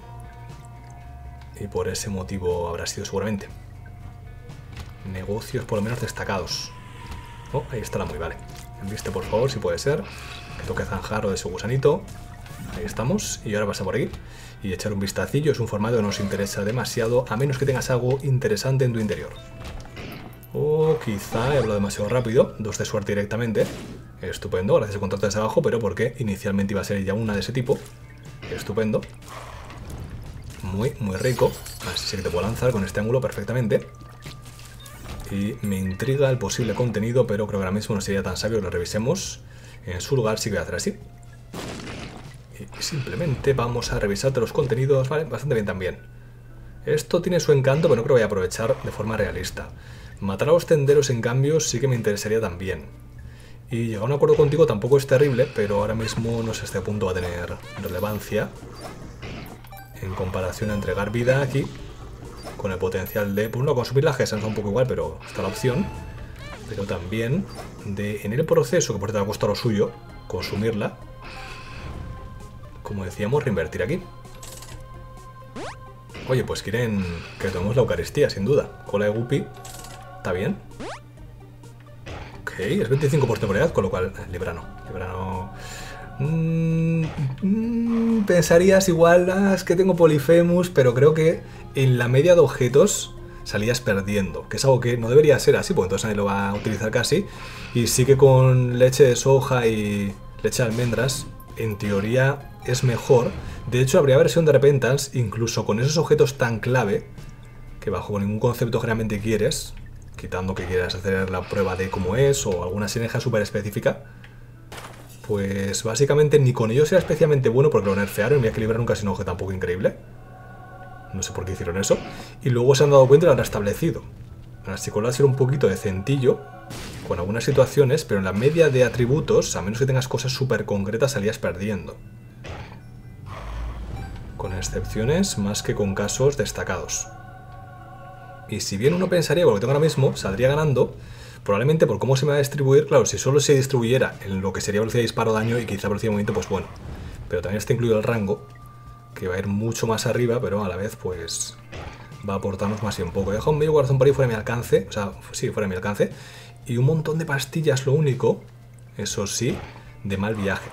[SPEAKER 1] Y por ese motivo habrá sido seguramente. Negocios por lo menos destacados. Oh, ahí está la muy, vale. Enviste por favor, si puede ser. Que toque zanjar o de ese gusanito. Ahí estamos. Y ahora pasa por aquí. Y echar un vistacillo. Es un formato que no nos interesa demasiado, a menos que tengas algo interesante en tu interior. O quizá he hablado demasiado rápido. 2 de suerte directamente. Estupendo, gracias al contrato desde abajo, pero porque inicialmente iba a ser ya una de ese tipo. Estupendo. Muy rico. Así sí que te puedo lanzar con este ángulo perfectamente. Y me intriga el posible contenido, pero creo que ahora mismo no sería tan sabio que lo revisemos. En su lugar sí que voy a hacer así. Y simplemente vamos a revisarte los contenidos. Vale, bastante bien también. Esto tiene su encanto, pero no creo que voy a aprovechar de forma realista. Matar a los tenderos, en cambio, sí que me interesaría también. Y llegar a un acuerdo contigo tampoco es terrible, pero ahora mismo no sé hasta qué punto va a tener relevancia. En comparación a entregar vida aquí. Con el potencial de, pues no, consumir la GESA, es un poco igual, pero está la opción. Pero también de, en el proceso, que por cierto ha costado lo suyo, consumirla. Como decíamos, reinvertir aquí. Oye, pues quieren que tomemos la Eucaristía, sin duda. Cola de Guppy, está bien. Ok, es 25% de probabilidad, con lo cual, Librano Pensarías igual, es que tengo Polyphemus, pero creo que en la media de objetos salías perdiendo, que es algo que no debería ser así, porque entonces nadie lo va a utilizar casi. Y sí que con leche de soja y leche de almendras, en teoría es mejor. De hecho, habría versión de Repentance, incluso con esos objetos tan clave, que bajo ningún concepto generalmente quieres, quitando que quieras hacer la prueba de cómo es o alguna sinergia súper específica, pues básicamente ni con ellos era especialmente bueno porque lo nerfearon y me equilibraron casi un objeto tampoco increíble. No sé por qué hicieron eso. Y luego se han dado cuenta y lo han restablecido. Así que va a ser un poquito de centillo con algunas situaciones, pero en la media de atributos, a menos que tengas cosas súper concretas, salías perdiendo. Con excepciones más que con casos destacados. Y si bien uno pensaría, con lo que tengo ahora mismo, saldría ganando, probablemente por cómo se me va a distribuir, claro, si solo se distribuyera en lo que sería velocidad de disparo, daño y quizá velocidad de movimiento, pues bueno. Pero también está incluido el rango, que va a ir mucho más arriba, pero a la vez, pues va a aportarnos más y un poco. Deja un medio corazón por ahí fuera de mi alcance, o sea, sí, fuera de mi alcance. Y un montón de pastillas, lo único, eso sí, de mal viaje.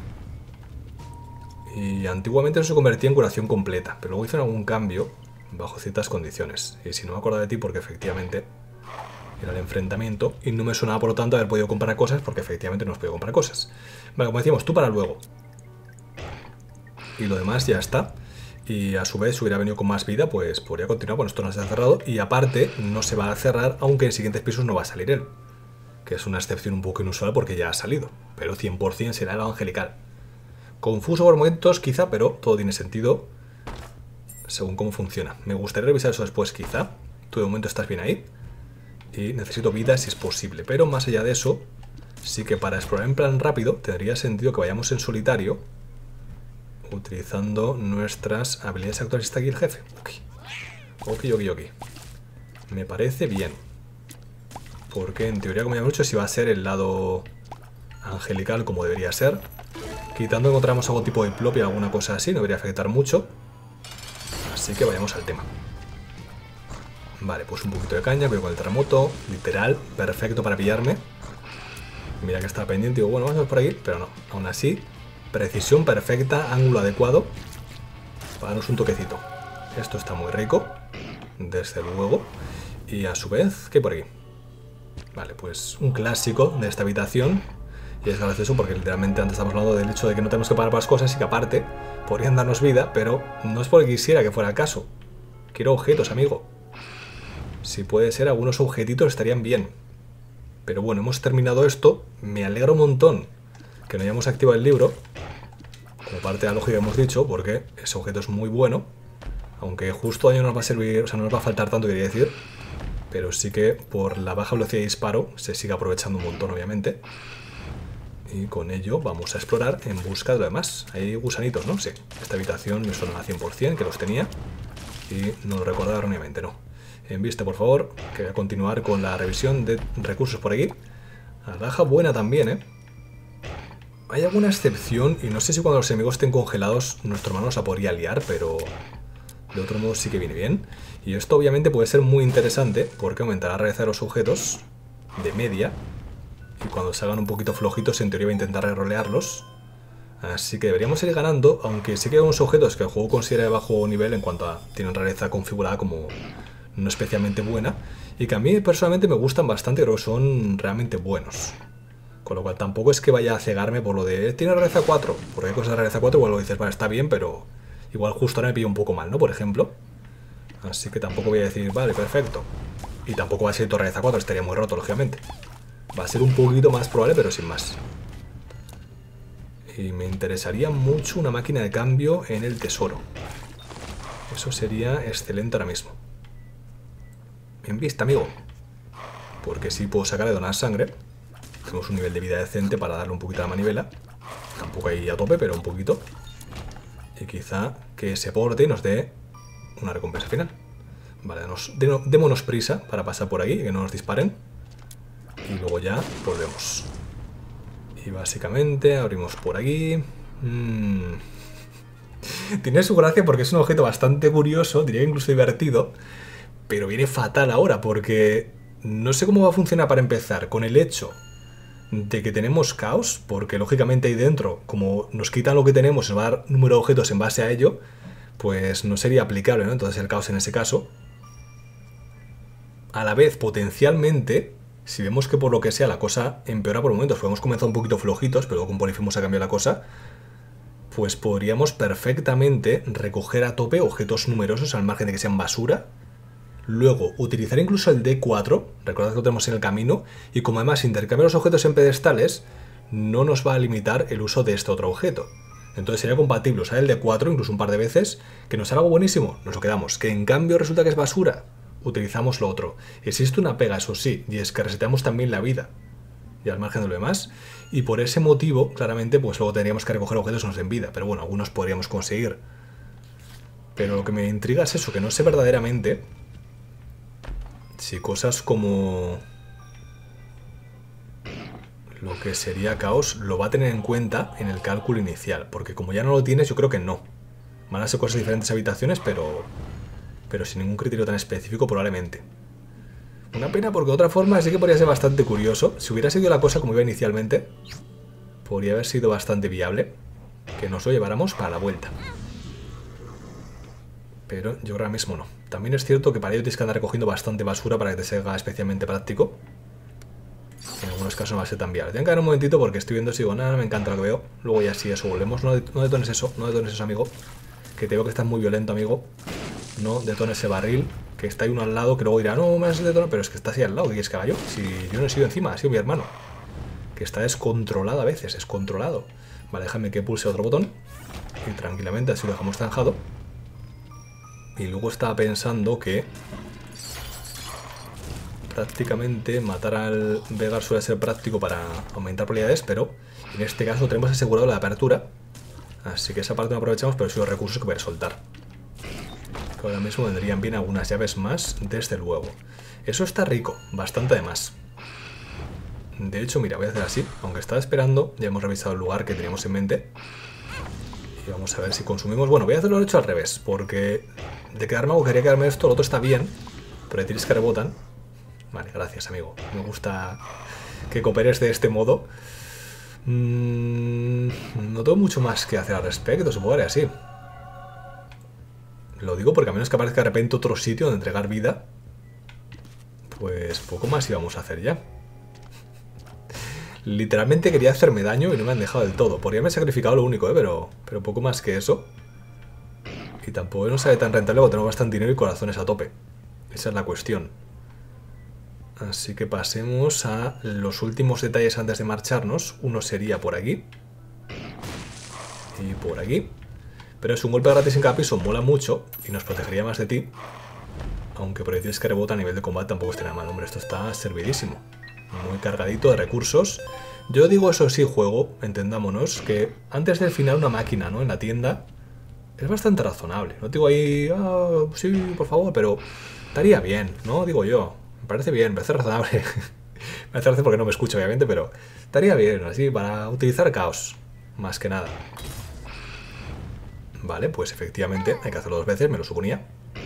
[SPEAKER 1] Y antiguamente eso se convertía en curación completa, pero luego hicieron algún cambio bajo ciertas condiciones. Y si no me acuerdo de ti, porque efectivamente era el enfrentamiento y no me sonaba por lo tanto haber podido comprar cosas, porque efectivamente no hemos podido comprar cosas. Vale, como decíamos, tú para luego. Y lo demás ya está. Y a su vez, si hubiera venido con más vida, pues podría continuar. Bueno, esto no se ha cerrado. Y aparte, no se va a cerrar, aunque en siguientes pisos no va a salir él. Que es una excepción un poco inusual porque ya ha salido. Pero 100% será el angelical. Confuso por momentos, quizá, pero todo tiene sentido según cómo funciona. Me gustaría revisar eso después, quizá. Tú de momento estás bien ahí. Y necesito vida si es posible. Pero más allá de eso, sí que para explorar en plan rápido, tendría sentido que vayamos en solitario, utilizando nuestras habilidades actuales. Está aquí el jefe. Ok. Me parece bien. Porque en teoría, como ya hemos dicho, si va a ser el lado angelical como debería ser. Quitando encontramos algún tipo de plopia o alguna cosa así, no debería afectar mucho. Así que vayamos al tema. Vale, pues un poquito de caña, pero con el terremoto, literal, perfecto para pillarme. Mira que estaba pendiente, digo, bueno, vamos a ver por aquí, pero no, aún así, precisión perfecta, ángulo adecuado, para darnos un toquecito. Esto está muy rico, desde luego, y a su vez, ¿qué hay por aquí? Vale, pues un clásico de esta habitación, y es gracioso porque literalmente antes estamos hablando del hecho de que no tenemos que pagar para las cosas y que aparte podrían darnos vida, pero no es porque quisiera que fuera el caso. Quiero objetos, amigo. Si puede ser, algunos objetitos estarían bien. Pero bueno, hemos terminado esto. Me alegra un montón que no hayamos activado el libro, como parte de la lógica que hemos dicho, porque ese objeto es muy bueno. Aunque justo daño no nos va a servir, o sea, no nos va a faltar tanto, quería decir. Pero sí que por la baja velocidad de disparo se sigue aprovechando un montón, obviamente. Y con ello vamos a explorar en busca de lo demás. Hay gusanitos, ¿no? Sí. Esta habitación me suena a 100% que los tenía. Y no lo recordaba erróneamente, no. En vista, por favor, que voy a continuar con la revisión de recursos por aquí. Alhaja buena también, ¿eh? Hay alguna excepción, y no sé si cuando los enemigos estén congelados nuestro hermano se podría liar, pero de otro modo sí que viene bien. Y esto obviamente puede ser muy interesante, porque aumentará la rareza de los objetos de media. Y cuando salgan un poquito flojitos, en teoría voy a intentar rerolearlos. Así que deberíamos ir ganando, aunque sí que hay unos objetos que el juego considera de bajo nivel en cuanto a tienen rareza configurada como no especialmente buena, y que a mí personalmente me gustan bastante, creo que son realmente buenos. Con lo cual tampoco es que vaya a cegarme por lo de tiene rareza 4, porque hay cosas de rareza 4 igual lo dices, vale, está bien, pero igual justo ahora me pillo un poco mal, ¿no? Por ejemplo. Así que tampoco voy a decir, vale, perfecto. Y tampoco va a ser todo rareza 4, estaría muy roto, lógicamente. Va a ser un poquito más probable, pero sin más. Y me interesaría mucho una máquina de cambio en el tesoro. Eso sería excelente ahora mismo. En vista, amigo. Porque sí puedo sacar de donar sangre. Tenemos un nivel de vida decente para darle un poquito a la manivela. Tampoco ahí a tope, pero un poquito. Y quizá que se porte y nos dé una recompensa final. Vale, démonos prisa para pasar por aquí y que no nos disparen. Y luego ya volvemos. Y básicamente abrimos por aquí. Tiene su gracia porque es un objeto bastante curioso, diría incluso divertido. Pero viene fatal ahora porque no sé cómo va a funcionar para empezar con el hecho de que tenemos caos, porque lógicamente ahí dentro, como nos quitan lo que tenemos, nos va a dar número de objetos en base a ello, pues no sería aplicable, ¿no? Entonces el caos en ese caso. A la vez, potencialmente, si vemos que por lo que sea la cosa empeora por momentos, porque hemos comenzado un poquito flojitos, pero con Polifemos ha cambiado la cosa, pues podríamos perfectamente recoger a tope objetos numerosos al margen de que sean basura. Luego, utilizar incluso el D4, recordad que lo tenemos en el camino, y como además intercambiar los objetos en pedestales, no nos va a limitar el uso de este otro objeto. Entonces sería compatible usar el D4 incluso un par de veces, que nos salga algo buenísimo, nos lo quedamos. Que en cambio resulta que es basura, utilizamos lo otro. Existe una pega, eso sí, y es que reseteamos también la vida, y al margen de lo demás, y por ese motivo, claramente, pues luego tendríamos que recoger objetos que nos den vida, pero bueno, algunos podríamos conseguir. Pero lo que me intriga es eso, que no sé verdaderamente si cosas como lo que sería caos lo va a tener en cuenta en el cálculo inicial, porque como ya no lo tienes, yo creo que no. Van a ser cosas diferentes habitaciones, pero sin ningún criterio tan específico probablemente. Una pena porque de otra forma sí que podría ser bastante curioso. Si hubiera sido la cosa como iba inicialmente, podría haber sido bastante viable que nos lo lleváramos para la vuelta. Pero yo ahora mismo no. También es cierto que para ello tienes que andar recogiendo bastante basura para que te sea especialmente práctico. En algunos casos no va a ser tan viable. Tengo que dar un momentito porque estoy viendo si digo, nada, me encanta lo que veo. Luego ya sí, eso, volvemos. No detones eso, no detones eso, amigo. Que te veo que estás muy violento, amigo. No detones ese barril, que está ahí uno al lado, que luego dirá, no, me has detonado, pero es que está así al lado, ¿qué quieres que haga yo? Si yo no he sido encima, ha sido mi hermano. Que está descontrolado a veces, descontrolado. Vale, déjame que pulse otro botón. Y tranquilamente así lo dejamos zanjado. Y luego estaba pensando que prácticamente matar al Vegar suele ser práctico para aumentar probabilidades, pero en este caso tenemos asegurado la apertura. Así que esa parte no aprovechamos, pero sí los recursos que voy a soltar. Que ahora mismo vendrían bien algunas llaves más, desde luego. Eso está rico, bastante además. De hecho, mira, voy a hacer así. Aunque estaba esperando, ya hemos revisado el lugar que teníamos en mente. Y vamos a ver si consumimos... Bueno, voy a hacerlo hecho al revés, porque de quedarme algo quería quedarme esto, lo otro está bien, pero hay tiros que rebotan. Vale, gracias, amigo. Me gusta que cooperes de este modo. No tengo mucho más que hacer al respecto, se puede así. Lo digo porque a menos que aparezca de repente otro sitio donde entregar vida, pues poco más íbamos a hacer ya. Literalmente quería hacerme daño y no me han dejado del todo. Podría haberme sacrificado lo único, pero poco más que eso. Y tampoco no sale tan rentable porque tenemos bastante dinero y corazones a tope. Esa es la cuestión. Así que pasemos a los últimos detalles antes de marcharnos. Uno sería por aquí. Y por aquí. Pero es un golpe gratis en cada piso, mola mucho y nos protegería más de ti. Aunque proyectiles que rebota a nivel de combate tampoco esté nada mal. Hombre, esto está servidísimo. Muy cargadito de recursos. Yo digo eso sí, juego, entendámonos, que antes del final una máquina, ¿no? En la tienda es bastante razonable. No digo ahí, ah, sí, por favor, pero estaría bien, ¿no? Digo yo. Me parece bien, me parece razonable. Me parece razonable porque no me escucho, obviamente, pero estaría bien, así, para utilizar caos. Más que nada. Vale, pues efectivamente hay que hacerlo 2 veces, me lo suponía.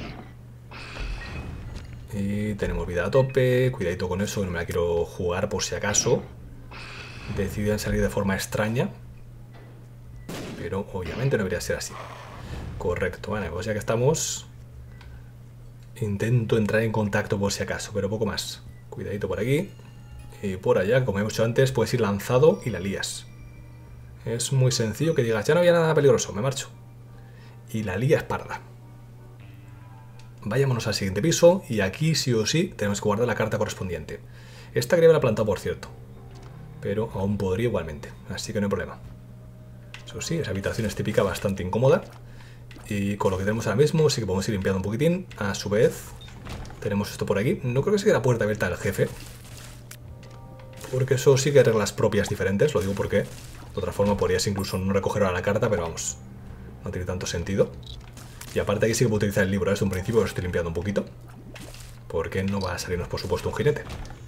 [SPEAKER 1] Y tenemos vida a tope, cuidadito con eso, que no me la quiero jugar por si acaso. Deciden salir de forma extraña. Pero obviamente no debería ser así. Correcto, vale, pues ya que estamos... Intento entrar en contacto por si acaso, pero poco más. Cuidadito por aquí. Y por allá, como hemos hecho antes, puedes ir lanzado y la lías. Es muy sencillo que digas, ya no había nada peligroso, me marcho. Y la lías parda. Vayámonos al siguiente piso y aquí sí o sí tenemos que guardar la carta correspondiente. Esta quería haberla plantado, por cierto, pero aún podría igualmente, así que no hay problema. Eso sí, esa habitación es típica, bastante incómoda. Y con lo que tenemos ahora mismo sí que podemos ir limpiando un poquitín. A su vez, tenemos esto por aquí. No creo que se quede la puerta abierta del jefe, porque eso sí que hay reglas propias diferentes, lo digo porque de otra forma podrías incluso no recoger ahora la carta, pero vamos, no tiene tanto sentido. Y aparte aquí sí que puedo utilizar el libro desde un principio, lo estoy limpiando un poquito, porque no va a salirnos por supuesto un jinete.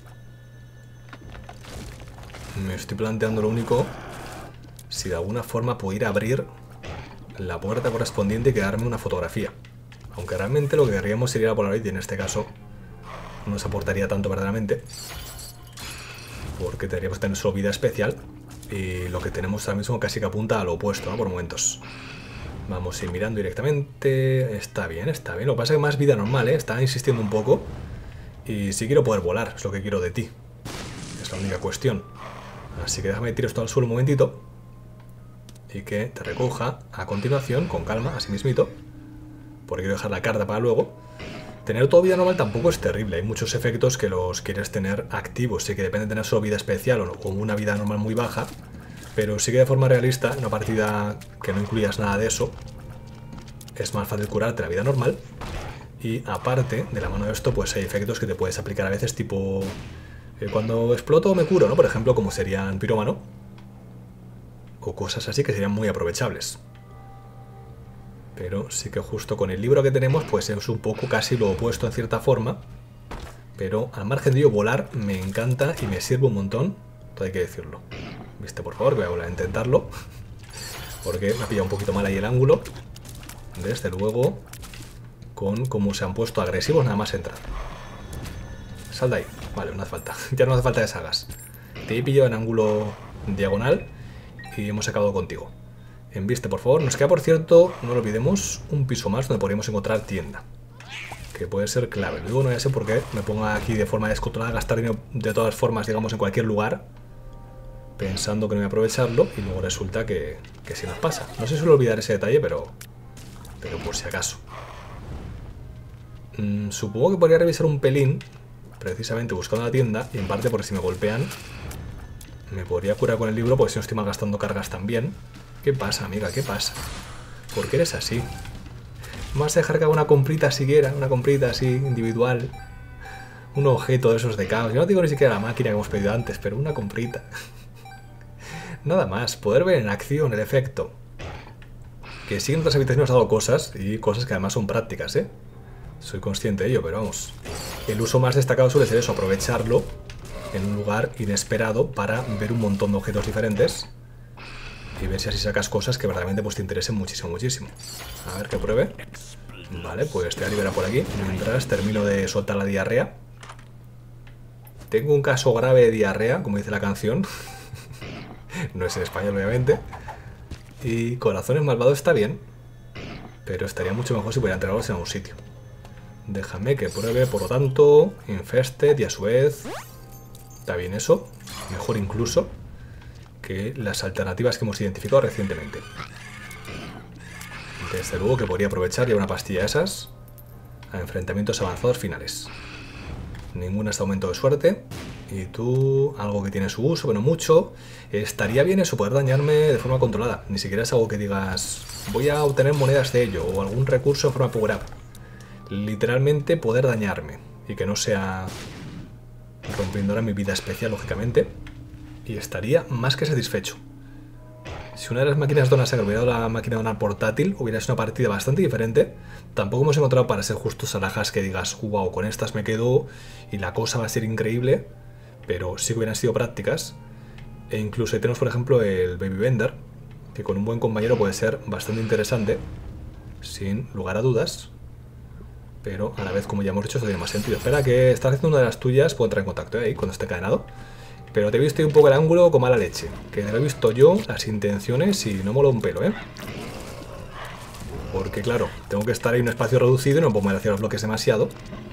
[SPEAKER 1] Me estoy planteando lo único, si de alguna forma puedo ir a abrir la puerta correspondiente y quedarme una fotografía. Aunque realmente lo que querríamos sería la Polaroid y en este caso no nos aportaría tanto verdaderamente. porque tendríamos que tener solo vida especial. Y lo que tenemos ahora mismo casi que apunta a lo opuesto, ¿no? Por momentos. Vamos a ir mirando directamente. Está bien, está bien. Lo que pasa es que más vida normal, ¿eh? Está insistiendo un poco. Y sí quiero poder volar, es lo que quiero de ti. Es la única cuestión. Así que déjame tirar esto al suelo un momentito. Y que te recoja a continuación, con calma, así mismito. Porque quiero dejar la carta para luego. Tener toda vida normal tampoco es terrible. Hay muchos efectos que los quieres tener activos. Sí que depende de tener solo vida especial o una vida normal muy baja. Pero sí que de forma realista, en una partida que no incluyas nada de eso, es más fácil curarte la vida normal. Y aparte, de la mano de esto, pues hay efectos que te puedes aplicar a veces, tipo... cuando exploto me curo, ¿no? Por ejemplo, como serían pirómano. O cosas así que serían muy aprovechables. Pero sí que justo con el libro que tenemos, pues es un poco casi lo opuesto en cierta forma. Pero al margen de ello, volar me encanta y me sirve un montón. Todo hay que decirlo. Viste, por favor, que voy a volver a intentarlo. Porque me ha pillado un poquito mal ahí el ángulo. Desde luego, con cómo se han puesto agresivos nada más entrar. Sal de ahí. Vale, no hace falta. Ya no hace falta que salgas. Te he pillado en ángulo diagonal y hemos acabado contigo. Enviste, por favor. Nos queda, por cierto, no lo olvidemos, un piso más donde podríamos encontrar tienda. Que puede ser clave. Luego no ya sé por qué me pongo aquí de forma descontrolada a gastar dinero de todas formas, digamos, en cualquier lugar, pensando que no voy a aprovecharlo, y luego resulta que sí nos pasa. No sé si suelo olvidar ese detalle, pero por si acaso. Supongo que podría revisar un pelín, precisamente buscando la tienda, y en parte porque si me golpean, me podría curar con el libro, porque si no estoy mal gastando cargas también. ¿Qué pasa, amiga? ¿Qué pasa? ¿Por qué eres así? ¿Me vas a dejar que haga una comprita siquiera? Una comprita así, individual. Un objeto de esos de caos. Yo no digo ni siquiera la máquina que hemos pedido antes, pero una comprita. Nada más. Poder ver en acción el efecto. Que sí en otras habitaciones ha dado cosas, y cosas que además son prácticas, ¿eh? Soy consciente de ello, pero vamos. El uso más destacado suele ser eso, aprovecharlo en un lugar inesperado para ver un montón de objetos diferentes. Y ver si así sacas cosas que verdaderamente pues, te interesen muchísimo, muchísimo. A ver, que pruebe. Vale, pues te voy a liberar por aquí. Mientras termino de soltar la diarrea. Tengo un caso grave de diarrea, como dice la canción. No es en español, obviamente. Y corazones malvados está bien. Pero estaría mucho mejor si pudiera entregarlos en algún sitio. Déjame que pruebe, por lo tanto, Infested y a su vez... Está bien eso. Mejor incluso que las alternativas que hemos identificado recientemente. Desde luego que podría aprovechar ya una pastilla de esas a enfrentamientos avanzados finales. Ninguna hasta aumento de suerte. Y tú, algo que tiene su uso, pero no mucho. Estaría bien eso, poder dañarme de forma controlada. Ni siquiera es algo que digas, voy a obtener monedas de ello o algún recurso en forma power-up. Literalmente poder dañarme. Y que no sea rompiendo ahora mi vida especial, lógicamente. Y estaría más que satisfecho. Si una de las máquinas dona sangre hubiera dado la máquina donar portátil, hubiera sido una partida bastante diferente. Tampoco hemos encontrado, para ser justos, alhajas que digas, wow, con estas me quedo y la cosa va a ser increíble. Pero sí que hubieran sido prácticas. E incluso ahí tenemos, por ejemplo, el Baby Bender, que con un buen compañero puede ser bastante interesante, sin lugar a dudas. Pero a la vez, como ya hemos dicho, eso tiene más sentido. Espera, que estás haciendo una de las tuyas, puedo entrar en contacto ahí cuando esté encadenado. Pero te he visto un poco el ángulo con mala leche. Que te lo he visto yo, las intenciones, y no mola un pelo, ¿eh? Porque claro, tengo que estar ahí en un espacio reducido y no puedo mover hacia los bloques demasiado.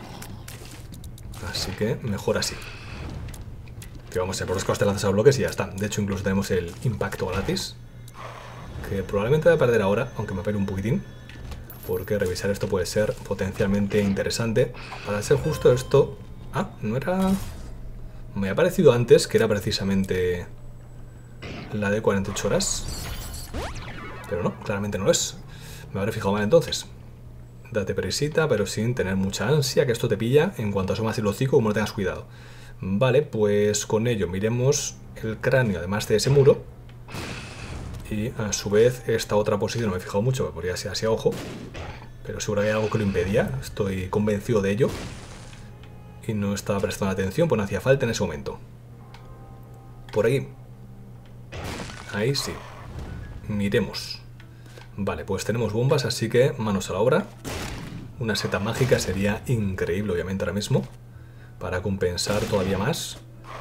[SPEAKER 1] Así que mejor así. Que vamos a ser por los que te lanzas a bloques y ya está. De hecho, incluso tenemos el impacto gratis. Que probablemente voy a perder ahora, aunque me pele un poquitín. Porque revisar esto puede ser potencialmente interesante. Para ser justo esto... Ah, no era... Me ha parecido antes que era precisamente la de 48 horas. Pero no, claramente no lo es. Me habré fijado mal entonces. Date prisita, pero sin tener mucha ansia, que esto te pilla en cuanto asomas el hocico, como no tengas cuidado. Vale, pues con ello miremos el cráneo, además de ese muro. Y a su vez esta otra posición no me he fijado mucho, que podría ser así a ojo. Pero seguro que hay algo que lo impedía, estoy convencido de ello. Y no estaba prestando atención, pues no hacía falta en ese momento. Por ahí. Ahí sí. Miremos. Vale, pues tenemos bombas, así que manos a la obra. Una seta mágica sería increíble, obviamente, ahora mismo. Para compensar todavía más.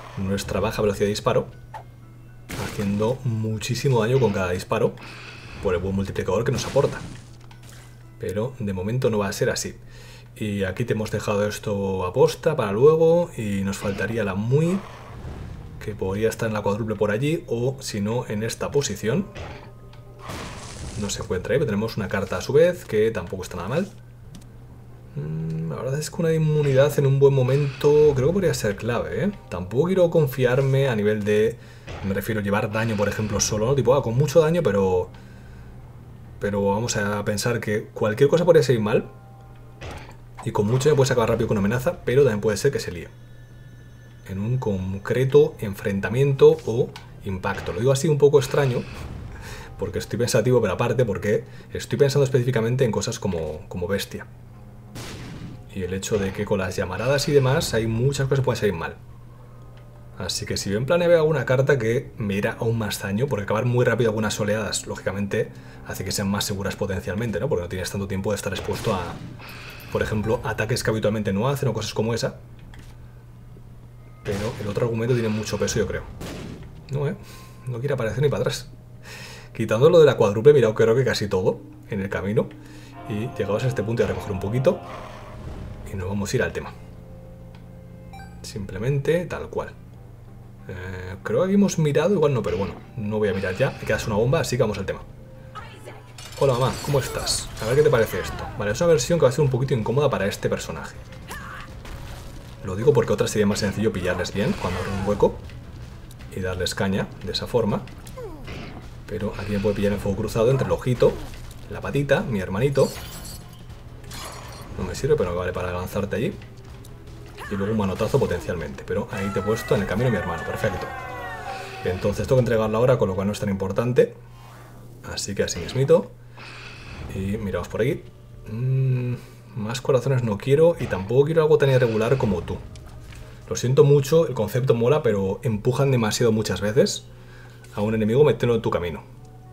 [SPEAKER 1] nuestra baja velocidad de disparo, haciendo muchísimo daño con cada disparo por el buen multiplicador que nos aporta. Pero de momento no va a ser así. Y aquí te hemos dejado esto a posta para luego, y nos faltaría la muy, que podría estar en la cuádruple por allí, o si no en esta posición. No se encuentra ahí, pero tenemos una carta a su vez, que tampoco está nada mal. La verdad es que una inmunidad en un buen momento creo que podría ser clave, ¿eh? Tampoco quiero confiarme a nivel de... Me refiero a llevar daño, por ejemplo, solo, ¿no? Tipo, con mucho daño, pero vamos a pensar que cualquier cosa podría salir mal. Y con mucho me puedes acabar rápido con una amenaza, pero también puede ser que se líe en un concreto enfrentamiento o impacto. Lo digo así un poco extraño, porque estoy pensativo, pero aparte porque estoy pensando específicamente en cosas como bestia. Y el hecho de que con las llamaradas y demás hay muchas cosas que pueden salir mal. Así que si bien planeé alguna carta que me irá aún más daño, porque acabar muy rápido algunas oleadas, lógicamente, hace que sean más seguras potencialmente, ¿no? Porque no tienes tanto tiempo de estar expuesto a, por ejemplo, ataques que habitualmente no hacen o cosas como esa. Pero el otro argumento tiene mucho peso, yo creo. No quiere aparecer ni para atrás. Quitando lo de la cuádruple, mirad, creo que casi todo en el camino. Y llegados a este punto, voy a recoger un poquito y nos vamos a ir al tema. Simplemente tal cual. Creo que hemos mirado, igual no, pero bueno, no voy a mirar ya. Me quedas una bomba, así que vamos al tema. Hola mamá, ¿cómo estás? A ver qué te parece esto. Vale, es una versión que va a ser un poquito incómoda para este personaje. Lo digo porque otras sería más sencillo pillarles bien cuando abren un hueco y darles caña de esa forma. Pero aquí me puede pillar en fuego cruzado entre el ojito, la patita, mi hermanito. No me sirve, pero me vale para lanzarte allí. Y luego un manotazo potencialmente. Pero ahí te he puesto en el camino mi hermano, perfecto. Entonces tengo que entregarlo ahora, con lo cual no es tan importante. Así que así mismito. Y miramos por aquí. Más corazones no quiero, y tampoco quiero algo tan irregular como tú. Lo siento mucho, el concepto mola, pero empujan demasiado muchas veces a un enemigo metiéndolo en tu camino.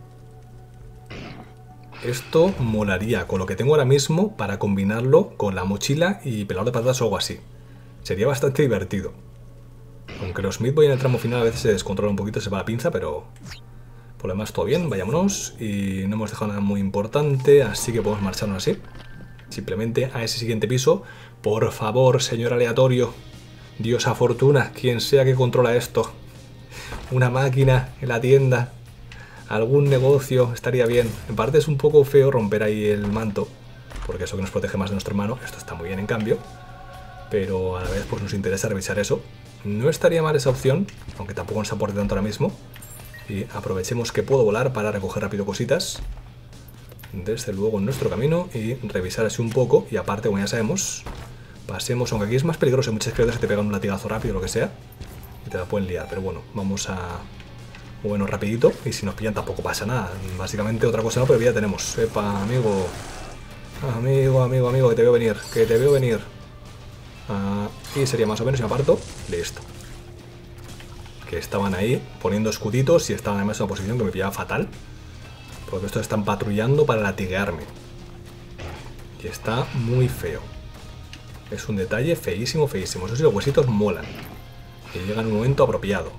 [SPEAKER 1] Esto molaría con lo que tengo ahora mismo para combinarlo con la mochila y pelador de patatas o algo así. Sería bastante divertido. Aunque los Meat Boy en el tramo final a veces se descontrola un poquito, se va la pinza, pero por lo demás todo bien, vayámonos. Y no hemos dejado nada muy importante, así que podemos marcharnos así. Simplemente a ese siguiente piso. Por favor, señor aleatorio, diosa fortuna, quien sea que controla esto. Una máquina en la tienda, algún negocio, estaría bien. En parte es un poco feo romper ahí el manto, porque eso que nos protege más de nuestro hermano. Esto está muy bien en cambio, pero a la vez pues nos interesa revisar eso. No estaría mal esa opción, aunque tampoco nos aporte tanto ahora mismo. Y aprovechemos que puedo volar para recoger rápido cositas desde luego en nuestro camino y revisar así un poco. Y aparte, como ya sabemos, pasemos, aunque aquí es más peligroso, hay muchas criaturas que te pegan un latigazo rápido o lo que sea y te la pueden liar, pero bueno, vamos a bueno rapidito, y si nos pillan tampoco pasa nada. Básicamente otra cosa no, pero ya tenemos. Epa, amigo, que te veo venir, y sería más o menos, y me aparto, listo. Que estaban ahí poniendo escuditos y estaban además en una posición que me pillaba fatal, porque estos están patrullando para latiguearme. Y está muy feo. Es un detalle feísimo, feísimo. Eso sí, los huesitos molan. Y llegan en un momento apropiado.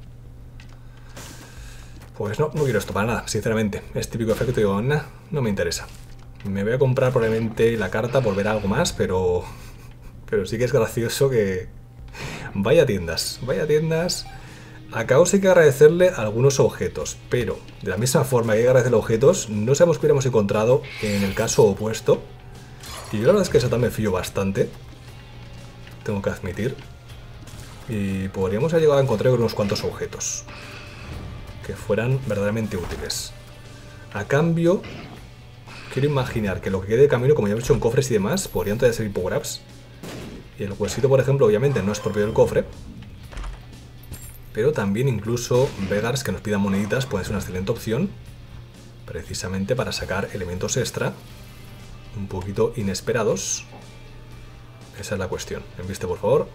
[SPEAKER 1] Pues no quiero esto para nada, sinceramente. Es típico efecto, digo, nah, no me interesa. Me voy a comprar probablemente la carta por ver algo más, pero sí que es gracioso que... Vaya tiendas, vaya tiendas... Acá sí que agradecerle algunos objetos, pero de la misma forma que hay que agradecerle objetos, no sabemos qué hubiéramos encontrado en el caso opuesto. Y yo la verdad es que eso también me fío bastante, tengo que admitir. Y podríamos haber llegado a encontrar unos cuantos objetos que fueran verdaderamente útiles. A cambio, quiero imaginar que lo que quede de camino, como ya he hecho en cofres y demás, podrían todavía ser power-ups. Y el huesito, por ejemplo, obviamente no es propio del cofre. Pero también incluso Vegars que nos pidan moneditas puede ser una excelente opción, precisamente para sacar elementos extra un poquito inesperados. Esa es la cuestión. Enviste, por favor.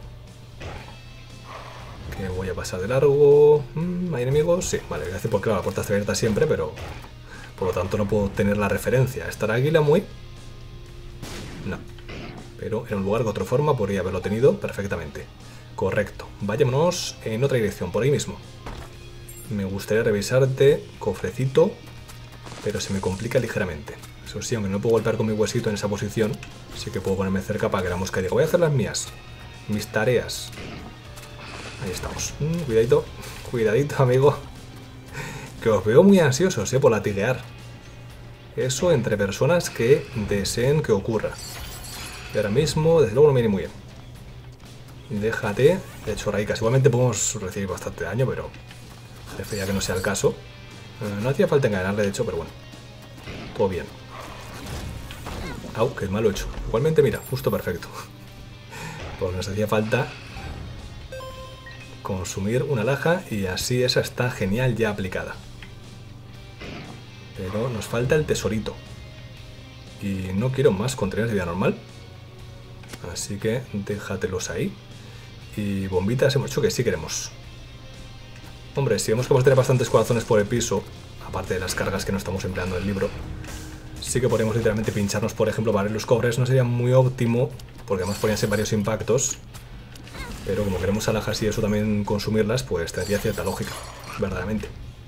[SPEAKER 1] Que voy a pasar de largo. ¿Hay enemigos? Sí, vale, gracias, porque claro, la puerta está abierta siempre, pero por lo tanto no puedo tener la referencia. ¿Estará Águila muy? No. Pero en un lugar de otra forma podría haberlo tenido perfectamente. Correcto. Vayámonos en otra dirección, por ahí mismo. Me gustaría revisarte, cofrecito, pero se me complica ligeramente. Eso sí, aunque no puedo golpear con mi huesito en esa posición, sí que puedo ponerme cerca para que la mosca diga, voy a hacer las mías, mis tareas. Ahí estamos. Cuidadito, cuidadito, amigo. Que os veo muy ansiosos, por latiguear. Eso entre personas que deseen que ocurra. Y ahora mismo, desde luego, no me viene muy bien. Déjate de chorraicas. Igualmente podemos recibir bastante daño, pero jefe, ya que no sea el caso. No hacía falta engañarle, de hecho, pero bueno. Todo bien. Au, que mal lo he hecho. Igualmente, mira, justo perfecto. Porque nos hacía falta consumir una alhaja y así esa está genial ya aplicada. Pero nos falta el tesorito. Y no quiero más contenedores de vida normal. Así que déjatelos ahí. Y bombitas hemos dicho que sí queremos. Hombre, si vemos que vamos a tener bastantes corazones por el piso, aparte de las cargas que no estamos empleando en el libro, sí que podemos literalmente pincharnos, por ejemplo, para los cofres. No sería muy óptimo, porque además podrían ser varios impactos. Pero como queremos alhajas y eso también consumirlas, pues tendría cierta lógica, verdaderamente.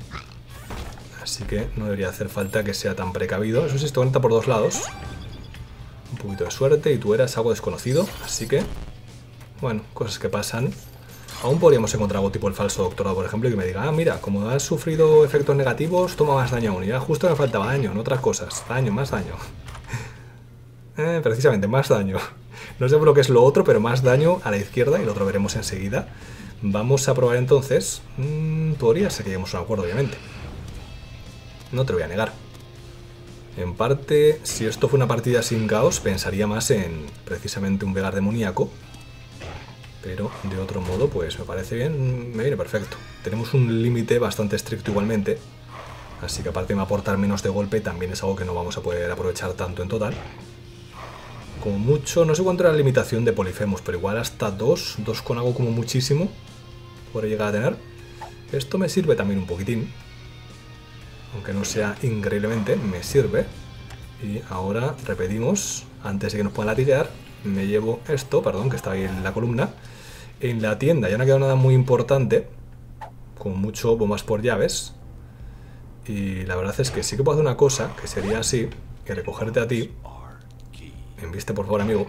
[SPEAKER 1] Así que no debería hacer falta que sea tan precavido. Eso sí, esto conecta por dos lados. Un poquito de suerte y tú eras algo desconocido, así que... Bueno, cosas que pasan. Aún podríamos encontrar algo tipo el falso doctorado, por ejemplo, y que me diga, ah, mira, como has sufrido efectos negativos, toma más daño aún. Y ya justo me faltaba daño, en otras cosas. Daño, más daño. Precisamente, más daño. No sé por lo que es lo otro, pero más daño a la izquierda, y lo otro veremos enseguida. Vamos a probar entonces. Podría ser que lleguemos a un acuerdo, obviamente. No te lo voy a negar. En parte, si esto fue una partida sin caos, pensaría más en precisamente un Vegar demoníaco. Pero de otro modo, pues me parece bien, me viene perfecto. Tenemos un límite bastante estricto igualmente. Así que aparte de aportar menos de golpe, también es algo que no vamos a poder aprovechar tanto en total. Como mucho, no sé cuánto era la limitación de Polifemos, pero igual hasta 2 con algo como muchísimo podré llegar a tener. Esto me sirve también un poquitín. Aunque no sea increíblemente, me sirve. Y ahora repetimos, antes de que nos puedan latiguear, me llevo esto, perdón, que está ahí en la columna. En la tienda ya no ha quedado nada muy importante, con mucho bombas por llaves. Y la verdad es que sí que puedo hacer una cosa, que sería así, que recogerte a ti. Enviste por favor, amigo.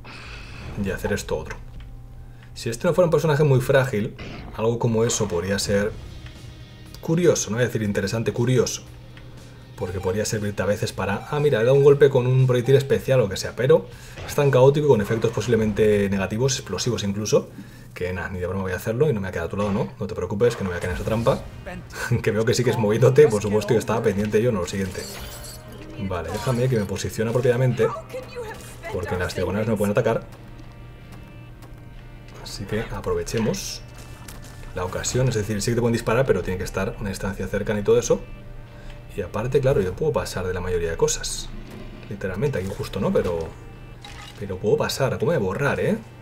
[SPEAKER 1] Y hacer esto otro. Si este no fuera un personaje muy frágil, algo como eso podría ser curioso, no voy a decir interesante, curioso. Porque podría servirte a veces para, ah mira, he dado un golpe con un proyectil especial o lo que sea, pero es tan caótico con efectos posiblemente negativos, explosivos incluso, que nada, ni de broma voy a hacerlo y no me ha quedado a tu lado, no, no te preocupes, que no voy a caer en esa trampa. Que veo que sigues moviéndote, por supuesto yo estaba pendiente yo, no lo siguiente. Vale, déjame que me posicione apropiadamente, porque las diagonales no me pueden atacar. Así que aprovechemos la ocasión, es decir, sí que te pueden disparar, pero tiene que estar a una distancia cercana y todo eso. Y aparte, claro, yo puedo pasar de la mayoría de cosas. Literalmente, aquí justo no, pero puedo pasar. ¿Cómo de borrar,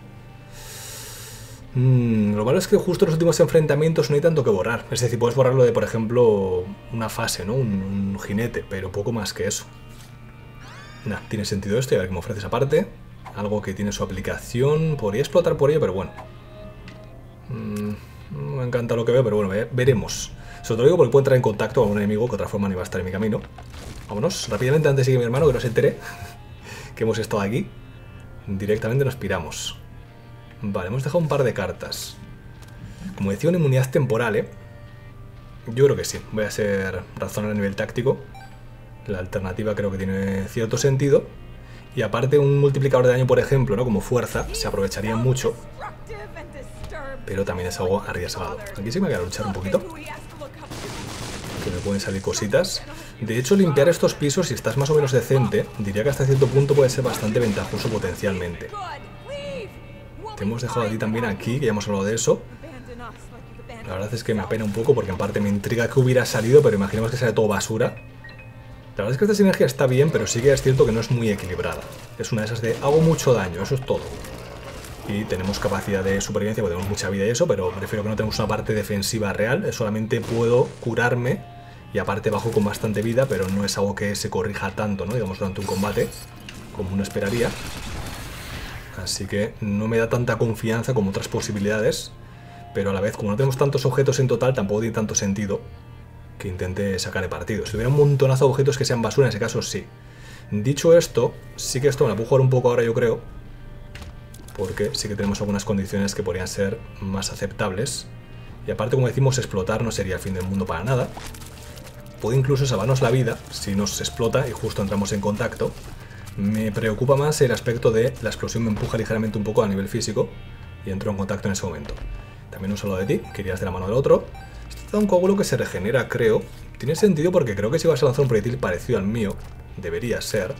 [SPEAKER 1] Lo malo es que justo en los últimos enfrentamientos no hay tanto que borrar. Es decir, puedes borrarlo de, por ejemplo, una fase, ¿no? Un jinete, pero poco más que eso. Nah, tiene sentido esto y a ver qué me ofreces aparte. Algo que tiene su aplicación. Podría explotar por ello, pero bueno. No me encanta lo que veo, pero bueno, veremos. Sobre todo digo porque puedo entrar en contacto con un enemigo que de otra forma no iba a estar en mi camino. Vámonos, rápidamente antes de que mi hermano, que no se entere que hemos estado aquí. Directamente nos piramos. Vale, hemos dejado un par de cartas. Como decía, una inmunidad temporal, Yo creo que sí, voy a ser razonable a nivel táctico. La alternativa creo que tiene cierto sentido. Y aparte un multiplicador de daño, por ejemplo, ¿no? Como fuerza, se aprovecharía mucho. Pero también es algo arriesgado. Aquí sí me voy a luchar un poquito. Que me pueden salir cositas. De hecho, limpiar estos pisos, si estás más o menos decente, diría que hasta cierto punto puede ser bastante ventajoso potencialmente. Te hemos dejado a ti también aquí, que ya hemos hablado de eso. La verdad es que me apena un poco porque en parte me intriga que hubiera salido, pero imaginemos que sale todo basura. La verdad es que esta sinergia está bien, pero sí que es cierto que no es muy equilibrada. Es una de esas de hago mucho daño, eso es todo. Y tenemos capacidad de supervivencia, porque tenemos mucha vida y eso, pero prefiero que no tengamos una parte defensiva real. Solamente puedo curarme y aparte bajo con bastante vida, pero no es algo que se corrija tanto, ¿no? Digamos, durante un combate, como uno esperaría. Así que no me da tanta confianza como otras posibilidades. Pero a la vez, como no tenemos tantos objetos en total, tampoco tiene tanto sentido que intente sacarle partido. Si tuviera un montonazo de objetos que sean basura, en ese caso sí. Dicho esto, sí que esto me la puedo jugar un poco ahora, yo creo. Porque sí que tenemos algunas condiciones que podrían ser más aceptables. Y aparte, como decimos, explotar no sería el fin del mundo para nada. Puede incluso salvarnos la vida si nos explota y justo entramos en contacto. Me preocupa más el aspecto de la explosión me empuja ligeramente un poco a nivel físico y entro en contacto en ese momento. También un saludo de ti, que irías de la mano del otro. Este da un coágulo que se regenera, creo. Tiene sentido porque creo que si vas a lanzar un proyectil parecido al mío, debería ser.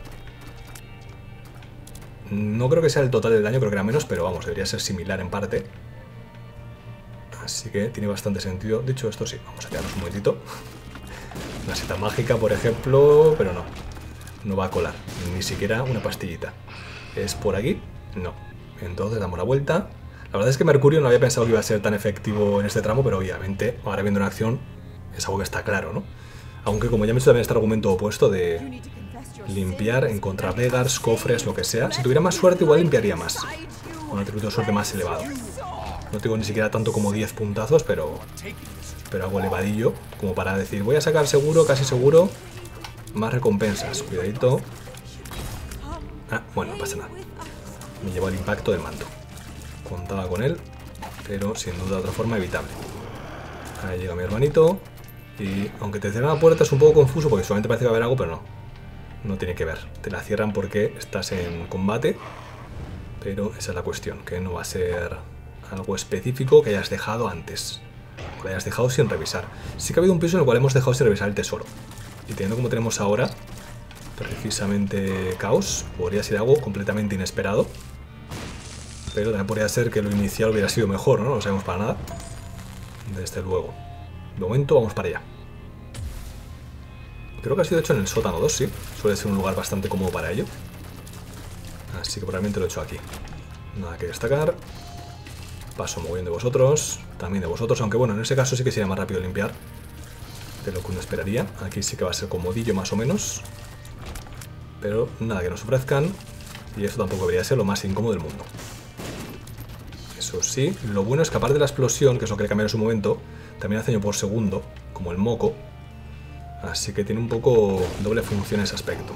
[SPEAKER 1] No creo que sea el total del daño, creo que era menos, pero vamos, debería ser similar en parte. Así que tiene bastante sentido. Dicho esto, sí, vamos a quedarnos un momentito. Una seta mágica, por ejemplo, pero no. No va a colar, ni siquiera una pastillita. ¿Es por aquí? No. Entonces damos la vuelta. La verdad es que Mercurio no había pensado que iba a ser tan efectivo en este tramo, pero obviamente, ahora viendo en acción, es algo que está claro, ¿no? Aunque como ya me he hecho también este argumento opuesto de limpiar, encontrar Vegars, cofres, lo que sea. Si tuviera más suerte igual limpiaría más. Un atributo de suerte más elevado. No tengo ni siquiera tanto como 10 puntazos, pero algo elevadillo. Como para decir, voy a sacar seguro, casi seguro, más recompensas. Cuidadito. Ah, bueno, no pasa nada. Me llevó el impacto del manto. Contaba con él, pero sin duda de otra forma evitable. Ahí llega mi hermanito. Y aunque te cierran la puerta es un poco confuso porque solamente parece que va a haber algo, pero no. No tiene que ver. Te la cierran porque estás en combate. Pero esa es la cuestión, que no va a ser algo específico que hayas dejado antes. O que hayas dejado sin revisar. Sí que ha habido un piso en el cual hemos dejado sin revisar el tesoro. Y teniendo como tenemos ahora, precisamente caos, podría ser algo completamente inesperado. Pero también podría ser que lo inicial hubiera sido mejor, ¿no? No lo sabemos para nada. Desde luego. De momento vamos para allá. Creo que ha sido hecho en el sótano 2, sí. Suele ser un lugar bastante cómodo para ello. Así que probablemente lo he hecho aquí. Nada que destacar. Paso muy bien de vosotros. También de vosotros, aunque bueno, en ese caso sí que sería más rápido limpiar de lo que uno esperaría. Aquí sí que va a ser comodillo más o menos. Pero nada que nos ofrezcan. Y esto tampoco debería ser lo más incómodo del mundo. Eso sí, lo bueno es que aparte de la explosión, que es lo que le cambiaron en su momento, también hace daño por segundo, como el moco. Así que tiene un poco doble función ese aspecto.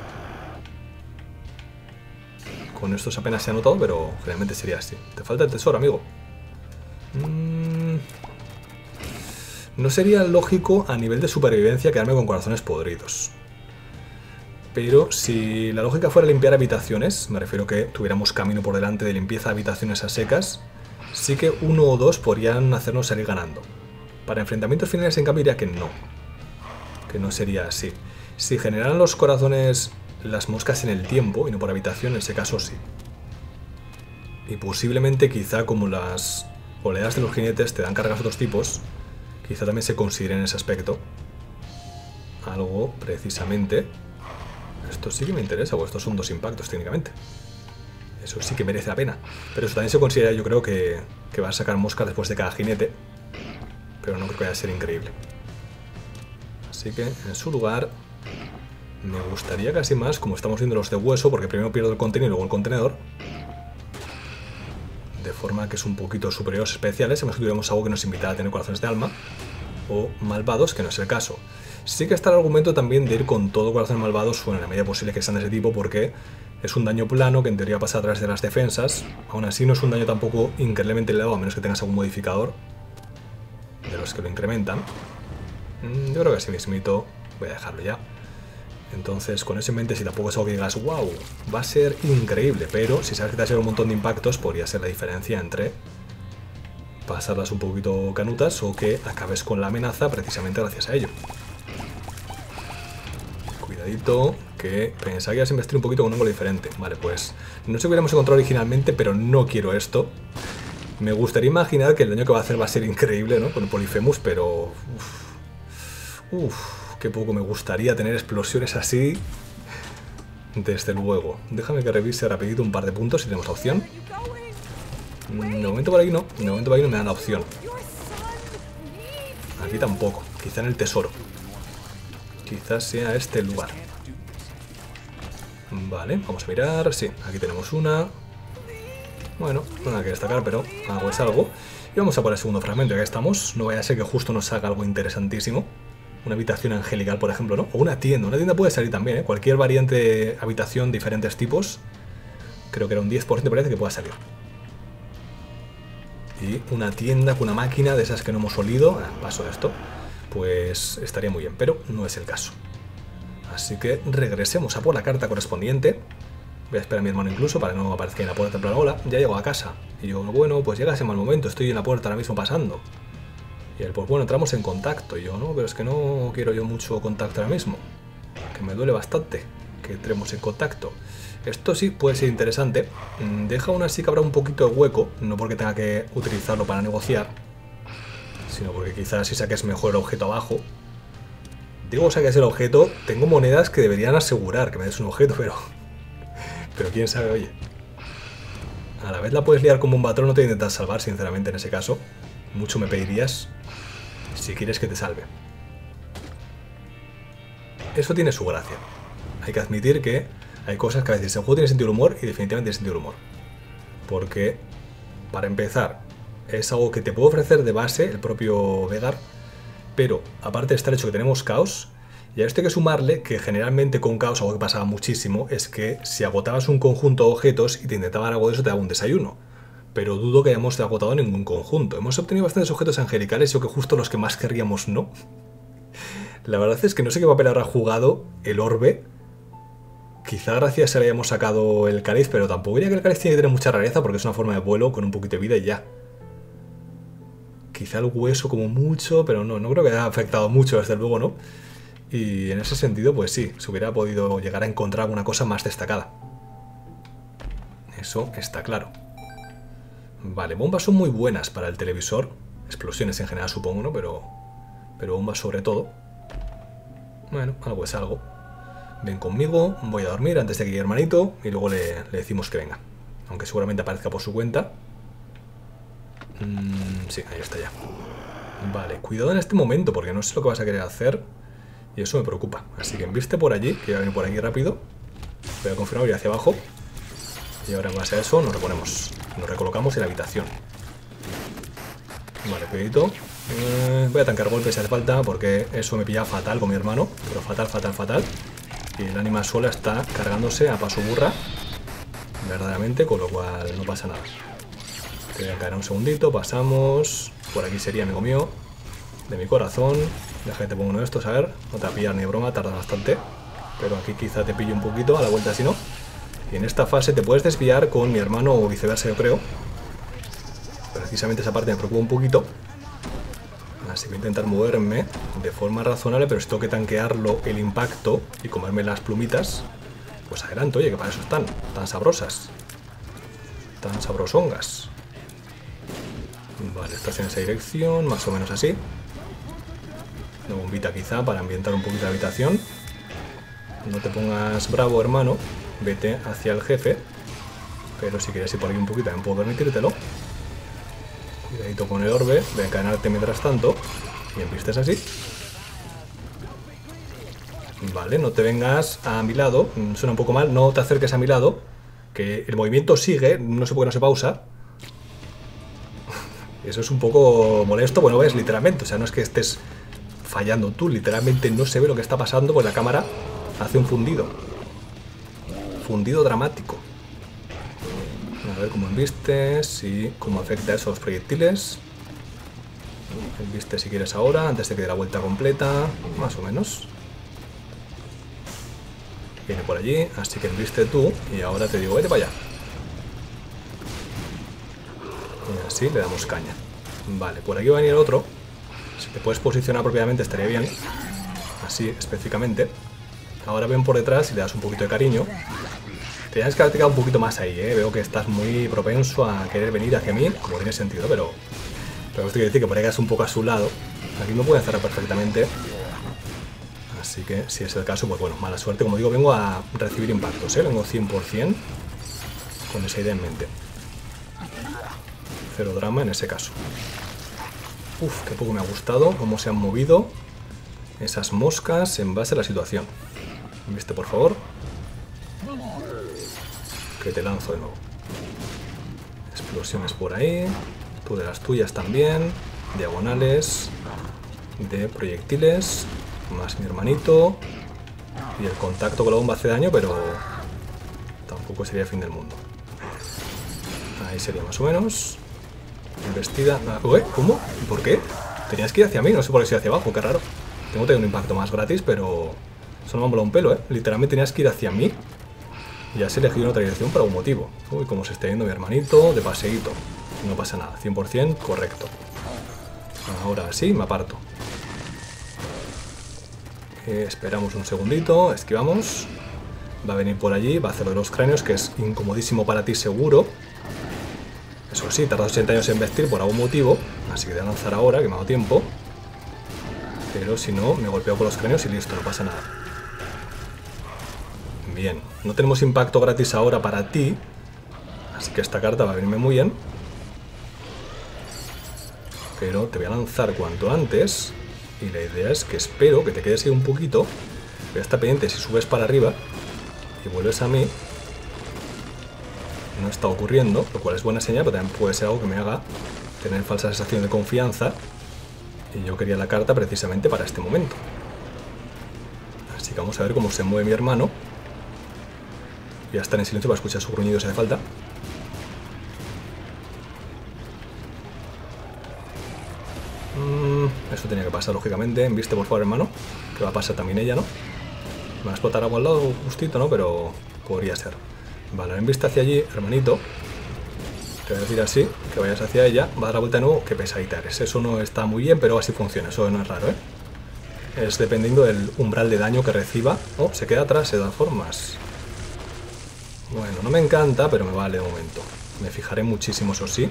[SPEAKER 1] Con estos apenas se ha notado, pero generalmente sería así. Te falta el tesoro, amigo. No sería lógico a nivel de supervivencia quedarme con corazones podridos. Pero si la lógica fuera limpiar habitaciones, me refiero que tuviéramos camino por delante de limpieza de habitaciones a secas, sí que uno o dos podrían hacernos salir ganando. Para enfrentamientos finales, en cambio, diría que no sería así. Si generaran los corazones las moscas en el tiempo y no por habitación, en ese caso sí. Y posiblemente quizá como las oleadas de los jinetes te dan cargas de otros tipos, quizá también se considere en ese aspecto algo precisamente. Esto sí que me interesa, o estos son dos impactos técnicamente. Eso sí que merece la pena. Pero eso también se considera, yo creo, que va a sacar moscas después de cada jinete. Pero no creo que vaya a ser increíble. Así que en su lugar me gustaría casi más, como estamos viendo los de hueso, porque primero pierdo el contenedor y luego el contenedor. De forma que es un poquito superior a los especiales, a menos que tuviéramos algo que nos invitara a tener corazones de alma. O malvados, que no es el caso. Sí que está el argumento también de ir con todo corazón malvados o en la medida posible que sean de ese tipo, porque es un daño plano que en teoría pasa a través de las defensas. Aún así no es un daño tampoco increíblemente elevado, a menos que tengas algún modificador de los que lo incrementan. Yo creo que así mismito voy a dejarlo ya. Entonces con eso en mente, si tampoco es algo que digas wow, va a ser increíble, pero si sabes que te va a ser un montón de impactos, podría ser la diferencia entre pasarlas un poquito canutas o que acabes con la amenaza precisamente gracias a ello. Cuidadito, que pensaba que iba a investir un poquito con un ángulo diferente. Vale, pues no sé qué hubiéramos encontrado originalmente, pero no quiero esto. Me gustaría imaginar que el daño que va a hacer va a ser increíble, ¿no? Con el Polyphemus, pero... qué poco me gustaría tener explosiones así. Desde luego. Déjame que revise rapidito un par de puntos si tenemos la opción. De momento por aquí no. De momento por aquí no me dan la opción. Aquí tampoco. Quizá en el tesoro. Quizás sea este el lugar. Vale, vamos a mirar. Sí, aquí tenemos una. Bueno, nada que destacar, pero algo es algo. Y vamos a por el segundo fragmento, ya que estamos. No vaya a ser que justo nos salga algo interesantísimo. Una habitación angelical, por ejemplo, ¿no? O una tienda. Una tienda puede salir también, ¿eh? Cualquier variante de habitación, diferentes tipos. Creo que era un 10% parece que pueda salir. Y una tienda con una máquina de esas que no hemos olido. Paso de esto. Pues estaría muy bien, pero no es el caso. Así que regresemos a por la carta correspondiente. Voy a esperar a mi hermano incluso para que no aparezca en la puerta en plan, hola, ya llego a casa. Y yo, bueno, pues llega ese mal momento, estoy en la puerta ahora mismo pasando. Y él, pues bueno, entramos en contacto. Y yo, no, pero es que no quiero yo mucho contacto ahora mismo. Que me duele bastante que entremos en contacto. Esto sí puede ser interesante. Deja aún así que habrá un poquito de hueco, no porque tenga que utilizarlo para negociar, sino porque quizás si saques mejor el objeto abajo. Digo, saques el objeto, tengo monedas que deberían asegurar que me des un objeto, pero quién sabe, oye. A la vez la puedes liar como un patrón, no te intentas salvar, sinceramente, en ese caso. Mucho me pedirías si quieres que te salve. Eso tiene su gracia. Hay que admitir que hay cosas que a veces el juego tiene sentido del humor y definitivamente tiene sentido del humor. Porque, para empezar, es algo que te puede ofrecer de base el propio Vegar, pero aparte de estar hecho que tenemos caos, y a esto hay que sumarle que generalmente con caos algo que pasaba muchísimo es que si agotabas un conjunto de objetos y te intentaban algo de eso te daba un desayuno. Pero dudo que hayamos agotado ningún conjunto. Hemos obtenido bastantes objetos angelicales, yo que justo los que más querríamos no. La verdad es que no sé qué papel habrá jugado el orbe. Quizá gracias a le hayamos sacado el cáliz, pero tampoco diría que el cáliz tiene que tener mucha rareza porque es una forma de vuelo con un poquito de vida y ya. Quizá el hueso como mucho, pero no creo que haya afectado mucho, desde luego, ¿no? Y en ese sentido, pues sí, se hubiera podido llegar a encontrar alguna cosa más destacada. Eso está claro. Vale, bombas son muy buenas para el televisor. Explosiones en general, supongo, ¿no? Pero bombas sobre todo. Bueno, algo es algo. Ven conmigo, voy a dormir antes de que llegue hermanito y luego le decimos que venga. Aunque seguramente aparezca por su cuenta. Sí, ahí está ya. Vale, cuidado en este momento porque no sé lo que vas a querer hacer y eso me preocupa. Así que enviste por allí, que voy a venir por aquí rápido. Voy a confirmar, voy hacia abajo. Y ahora en base a eso nos reponemos. Nos recolocamos en la habitación. Vale, cuidadito. Voy a tancar golpes si hace falta porque eso me pilla fatal con mi hermano. Pero fatal, fatal, fatal. Y el ánima sola está cargándose a paso burra. Verdaderamente, con lo cual no pasa nada. Te voy a caer un segundito, pasamos. Por aquí sería, amigo mío. De mi corazón. Deja que te pongo uno de estos, a ver. No te va a pillar ni broma, tarda bastante. Pero aquí quizá te pillo un poquito, a la vuelta si no. Y en esta fase te puedes desviar con mi hermano o viceversa, yo creo. Precisamente esa parte me preocupa un poquito. Así que voy a intentar moverme de forma razonable, pero si tengo que tanquearlo el impacto y comerme las plumitas, pues adelante, oye, que para eso están, tan sabrosas. Tan sabrosongas. Vale, estás en esa dirección, más o menos así. Una bombita quizá para ambientar un poquito la habitación. No te pongas bravo, hermano. Vete hacia el jefe. Pero si quieres ir por aquí un poquito, también puedo permitírtelo. Cuidadito con el orbe. Voy a encadenarte mientras tanto. Y empistes así. Vale, no te vengas a mi lado. Suena un poco mal. No te acerques a mi lado. Que el movimiento sigue. No sé por qué no se pausa. Eso es un poco molesto. Bueno, ves, literalmente. O sea, no es que estés fallando tú. Literalmente no se ve lo que está pasando. Pues la cámara hace un fundido. Fundido dramático. A ver cómo embistes y cómo afecta a esos proyectiles. Embiste si quieres ahora, antes de que dé la vuelta completa. Más o menos. Viene por allí, así que embiste tú. Y ahora te digo, vete para allá. Y así le damos caña. Vale, por aquí va a venir otro. Si te puedes posicionar propiamente estaría bien. Así, específicamente. Ahora ven por detrás y le das un poquito de cariño. Te tienes que haber tirado un poquito más ahí, ¿eh? Veo que estás muy propenso a querer venir hacia mí, como tiene sentido, pero esto quiere decir que por ahí quedas un poco a su lado. Aquí me puede cerrar perfectamente. Así que, si es el caso, pues bueno, mala suerte. Como digo, vengo a recibir impactos, ¿eh? Vengo 100% con esa idea en mente. Cero drama en ese caso. Uf, qué poco me ha gustado cómo se han movido esas moscas en base a la situación. ¿Viste, por favor? Que te lanzo de nuevo. Explosiones por ahí. Tú de las tuyas también. Diagonales. De proyectiles. Más mi hermanito. Y el contacto con la bomba hace daño, pero tampoco sería el fin del mundo. Ahí sería más o menos. Embestida. Ué, ¿cómo? ¿Por qué? Tenías que ir hacia mí, no sé por qué estoy hacia abajo, qué raro. Tengo que tener un impacto más gratis, pero eso no me ha molado un pelo, ¿eh? Literalmente tenías que ir hacia mí. Y has elegido otra dirección por algún motivo. Uy, como se está yendo mi hermanito de paseíto. No pasa nada, 100% correcto. Ahora sí, me aparto. Esperamos un segundito, esquivamos. Va a venir por allí, va a hacer lo de los cráneos, que es incomodísimo para ti seguro. Eso sí, tarda 80 años en vestir por algún motivo, así que voy a lanzar ahora, que me ha dado tiempo. Pero si no, me golpeo con los cráneos y listo, no pasa nada. Bien, no tenemos impacto gratis ahora para ti, así que esta carta va a venirme muy bien. Pero te voy a lanzar cuanto antes, y la idea es que espero que te quedes ahí un poquito. Voy a estar pendiente si subes para arriba y vuelves a mí. No está ocurriendo, lo cual es buena señal, pero también puede ser algo que me haga tener falsa sensación de confianza. Y yo quería la carta precisamente para este momento. Así que vamos a ver cómo se mueve mi hermano. Voy a estar en silencio para escuchar su gruñido si hace falta. Eso tenía que pasar, lógicamente. Viste, por favor, hermano. Que va a pasar también ella, ¿no? Me va a explotar algo al lado, justito, ¿no? Pero podría ser. Vale, en vista hacia allí, hermanito. Te voy a decir así, que vayas hacia ella. Va a dar la vuelta de nuevo. Qué pesadita eres. Eso no está muy bien, pero así funciona. Eso no es raro, ¿eh? Es dependiendo del umbral de daño que reciba. Oh, se queda atrás de todas formas. Bueno, no me encanta, pero me vale de momento. Me fijaré muchísimo, eso sí.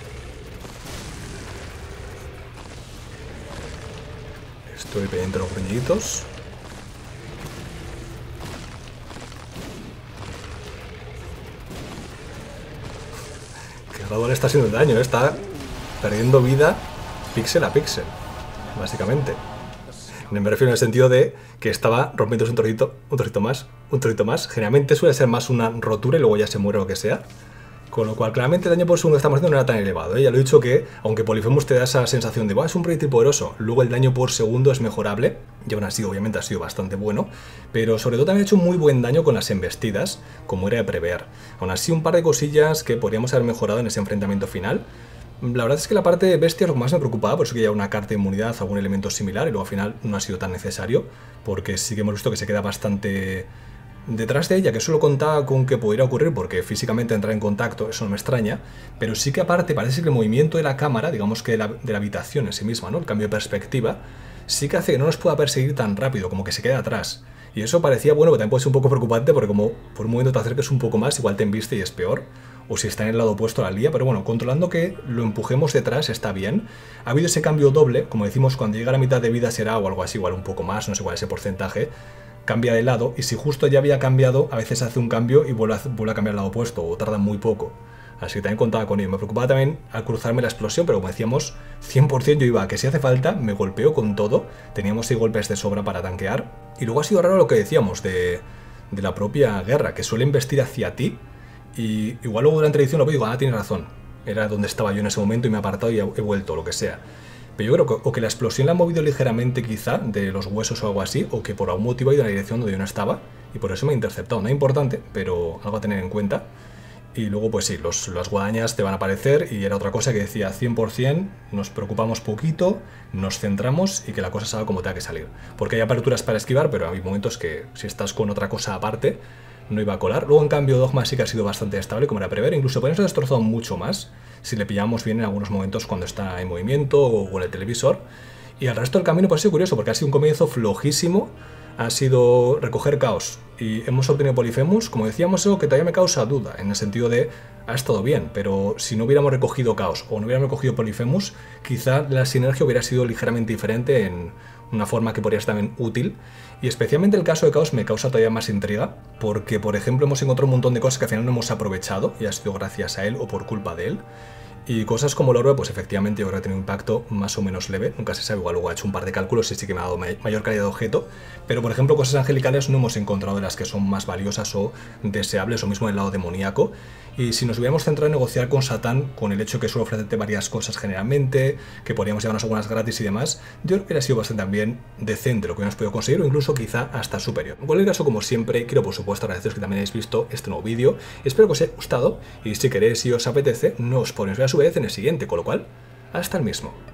[SPEAKER 1] Estoy pendiente de los gruñiditos. Qué raro le está haciendo el daño, ¿eh? Está perdiendo vida píxel a píxel, básicamente. Me refiero en el sentido de que estaba rompiéndose un trocito más, un trocito más. Generalmente suele ser más una rotura y luego ya se muere o lo que sea. Con lo cual, claramente el daño por segundo que estamos haciendo no era tan elevado, ¿eh? Ya lo he dicho que, aunque Polyphemus te da esa sensación de, es un proyectil poderoso, luego el daño por segundo es mejorable, y aún así, obviamente, ha sido bastante bueno, pero sobre todo también ha hecho muy buen daño con las embestidas, como era de prever. Aún así, un par de cosillas que podríamos haber mejorado en ese enfrentamiento final. La verdad es que la parte de bestia es lo que más me preocupaba, por eso que ya una carta de inmunidad, algún elemento similar, y luego al final no ha sido tan necesario, porque sí que hemos visto que se queda bastante detrás de ella, que solo contaba con que pudiera ocurrir porque físicamente entrar en contacto, eso no me extraña, pero sí que aparte parece que el movimiento de la cámara, digamos que de la habitación en sí misma, ¿no? El cambio de perspectiva, sí que hace que no nos pueda perseguir tan rápido, como que se quede atrás. Y eso parecía bueno, pero también puede ser un poco preocupante porque como por un momento te acerques un poco más, igual te embiste y es peor. O si está en el lado opuesto a la lía, pero bueno, controlando que lo empujemos detrás está bien. Ha habido ese cambio doble, como decimos, cuando llega a la mitad de vida será o algo así, igual un poco más, no sé cuál es ese porcentaje. Cambia de lado, y si justo ya había cambiado, a veces hace un cambio y vuelve a cambiar al lado opuesto, o tarda muy poco. Así que también contaba con ello. Me preocupaba también al cruzarme la explosión, pero como decíamos, 100% yo iba a que si hace falta, me golpeo con todo. Teníamos 6 golpes de sobra para tanquear. Y luego ha sido raro lo que decíamos de la propia guerra, que suele investir hacia ti. Y igual luego durante la edición lo veo y digo, tienes razón. Era donde estaba yo en ese momento y me he apartado y he vuelto, lo que sea. Pero yo creo que o que la explosión la ha movido ligeramente quizá de los huesos o algo así, o que por algún motivo ha ido en la dirección donde yo no estaba y por eso me ha interceptado. No es importante, pero algo a tener en cuenta. Y luego pues sí, las guadañas te van a aparecer y era otra cosa que decía 100%, nos preocupamos poquito, nos centramos y que la cosa salga como tenga que salir. Porque hay aperturas para esquivar, pero hay momentos que si estás con otra cosa aparte no iba a colar. Luego en cambio Dogma sí que ha sido bastante estable, como era prever, incluso podemos haber destrozado mucho más si le pillamos bien en algunos momentos cuando está en movimiento o en el televisor. Y el resto del camino pues ha sido curioso, porque ha sido un comienzo flojísimo, ha sido recoger caos y hemos obtenido Polyphemus, como decíamos, eso que todavía me causa duda, en el sentido de ha estado bien, pero si no hubiéramos recogido caos o no hubiéramos recogido Polyphemus, quizá la sinergia hubiera sido ligeramente diferente en una forma que podría ser también útil. Y especialmente el caso de caos me causa todavía más intriga, porque por ejemplo hemos encontrado un montón de cosas que al final no hemos aprovechado y ha sido gracias a él o por culpa de él. Y cosas como el orbe, pues efectivamente yo creo que tiene un impacto más o menos leve, nunca se sabe, igual luego ha hecho un par de cálculos y sí que me ha dado mayor calidad de objeto, pero por ejemplo cosas angelicales no hemos encontrado de las que son más valiosas o deseables, o mismo en el lado demoníaco. Y si nos hubiéramos centrado en negociar con Satán, con el hecho que suele ofrecerte varias cosas generalmente, que podríamos llevarnos algunas gratis y demás, yo creo que hubiera sido bastante también decente lo que hubiéramos podido conseguir, o incluso quizá hasta superior. En cualquier caso, como siempre, quiero por supuesto agradeceros que también hayáis visto este nuevo vídeo, espero que os haya gustado, y si queréis y os apetece, nos ponemos a su vez en el siguiente, con lo cual, hasta el mismo.